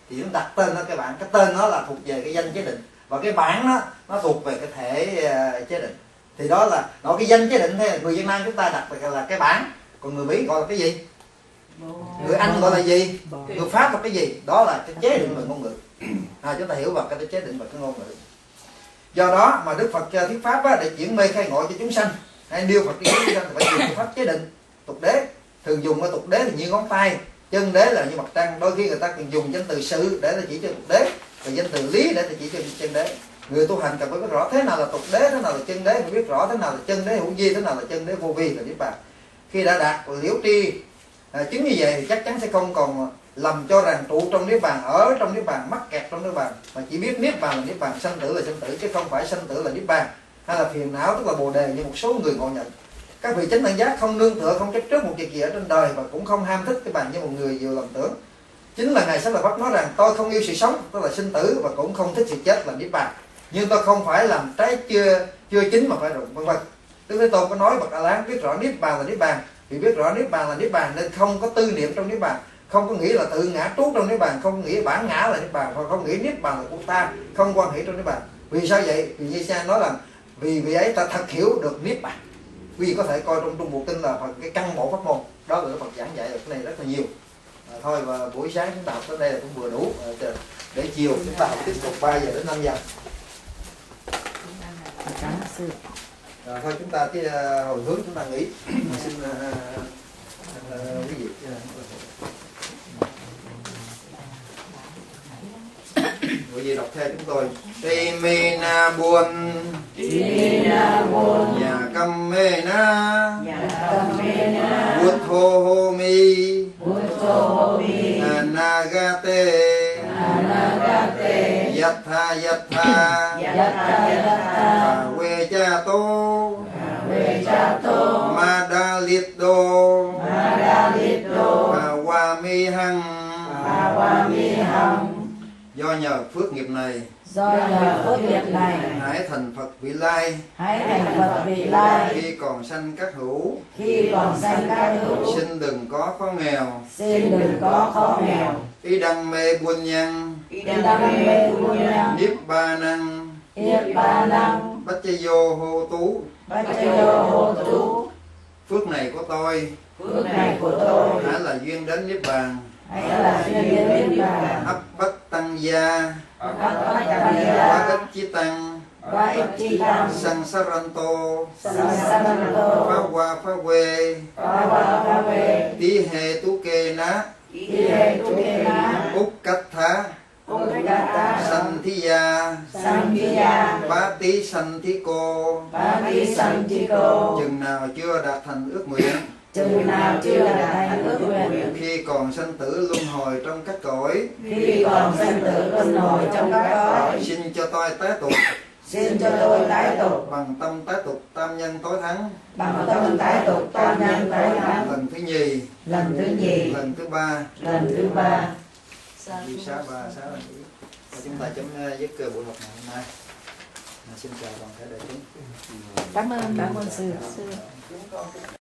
thì nó đặt tên nó cái bản, cái tên nó là thuộc về cái danh chế định, và cái bản nó nó thuộc về cái thể uh, chế định. Thì đó là nó cái danh chế định thế, người Việt Nam chúng ta đặt là cái bản, còn người Mỹ gọi là cái gì, người Anh gọi là gì, người Pháp là cái gì, đó là cái chế định về ngôn ngữ. À, chúng ta hiểu vào cái chế định về cái ngôn ngữ. Do đó mà Đức Phật cho thuyết pháp á, để chuyển mê khai ngộ cho chúng sanh, hay điêu Phật đi chúng sanh thì phải dùng phương pháp chế định tục đế. Thường dùng ở tục đế thì như ngón tay, chân đế là như mặt trăng. Đôi khi người ta còn dùng danh từ sự để chỉ cho tục đế, và danh từ lý để chỉ cho chân đế. Người tu hành cần phải biết rõ thế nào là tục đế, thế nào là chân đế, phải biết rõ thế nào là chân đế hữu vi, thế nào là chân đế vô vi là niết bàn. Khi đã đạt liễu tri à, chứng như vậy thì chắc chắn sẽ không còn lầm cho rằng trụ trong niết bàn, ở trong niết bàn, mắc kẹt trong niết bàn, mà chỉ biết niết bàn là niết bàn, sanh tử là sanh tử, chứ không phải sanh tử là niết bàn, hay là phiền não tức là bồ đề như một số người ngộ nhận. Các vị chánh đẳng giác không nương tựa, không chấp trước một việc gì ở trên đời, và cũng không ham thích cái bàn như một người vừa lầm tưởng. Chính là ngài Sách Lợi Phất nói rằng tôi không yêu sự sống tức là sinh tử, và cũng không thích sự chết là niết bàn, nhưng tôi không phải làm trái chưa chưa chín mà phải rụng, vân vân. Đức Thế Tôn có nói bậc A La Hán biết rõ niết bàn là niết bàn, vì biết rõ niết bàn là niết bàn nên không có tư niệm trong niết bàn, không có nghĩ là tự ngã trú trong niết bàn, không nghĩ bản ngã là niết bàn, và không nghĩ niết bàn là của ta, không quan hệ trong niết bàn. Vì sao vậy? Vì như Sa nói là vì vị ấy ta thật hiểu được niết bàn. Quý vị có thể coi trong Trung Bộ Kinh là phần cái căn bộ pháp môn, đó là Phật giảng dạy được cái này rất là nhiều. À, thôi và buổi sáng chúng ta học tới đây là cũng vừa đủ, à, để chiều chúng ta học tiếp tục ba giờ đến năm giờ. Cảm ơn sư. À, thôi chúng ta cái uh, hồi hướng chúng ta nghỉ. Xin uh, uh, quý vị quý vị đọc theo chúng tôi. Tri mi na buồn, Tri na buồn, nhà cam mê na, nhà cam mê na, buốt thô hô mi, buốt thô hô mi, anagate, anagate, yatha yatha, yatha yatha, we cha tô, we cha tô, madalito, madalito, awami hằng, awami hằng. Do nhờ phước nghiệp này, do nhờ phước nghiệp này, hãy thành Phật vị lai, hãy thành Phật vị lai, khi còn sanh các hữu, khi còn sanh các hữu, xin đừng có khó nghèo, xin đừng có khó nghèo, ý đăng mê buôn nhân, ý đăng mê buôn nhân, niết ba năng, niết ba năng, bách chê vô hô tú. bách chê vô hô tú. Phước này của tôi, Phước này của tôi, hãy là duyên đến niết bàn, hãy là duyên đến niết bàn, ấp bách tăng gia, ấp bách tăng quá gia, ích chí tăng, quá ích chi tăng, sang saranto, sang saranto, phá hoa phá quê, phá hoa phá quê, tí hề tú kê ná, tí hề tu kê ná, úc cách thá, Ukkata, sanh thí gia, sanh thí gia, bá tí sanh thí cô, bá tí sanh thí cô. chừng nào chưa đạt thành ước nguyện, Chừng nào chưa đạt thành ước nguyện, khi còn sanh tử luân hồi trong các cõi, khi còn sanh tử luân hồi trong các cõi, xin cho tôi tái tục, xin cho tôi tái tục, bằng tâm tái tục tam nhân tối thắng, bằng tâm tái tục tam nhân tối thắng, lần thứ nhì, lần thứ nhì, lần thứ ba, lần thứ ba. Duy xá ba xá là nhĩ. Chúng ta chấm dứt buổi học ngày hôm nay. Xin chào toàn thể đại chúng. Cảm ơn, Cảm ơn sư.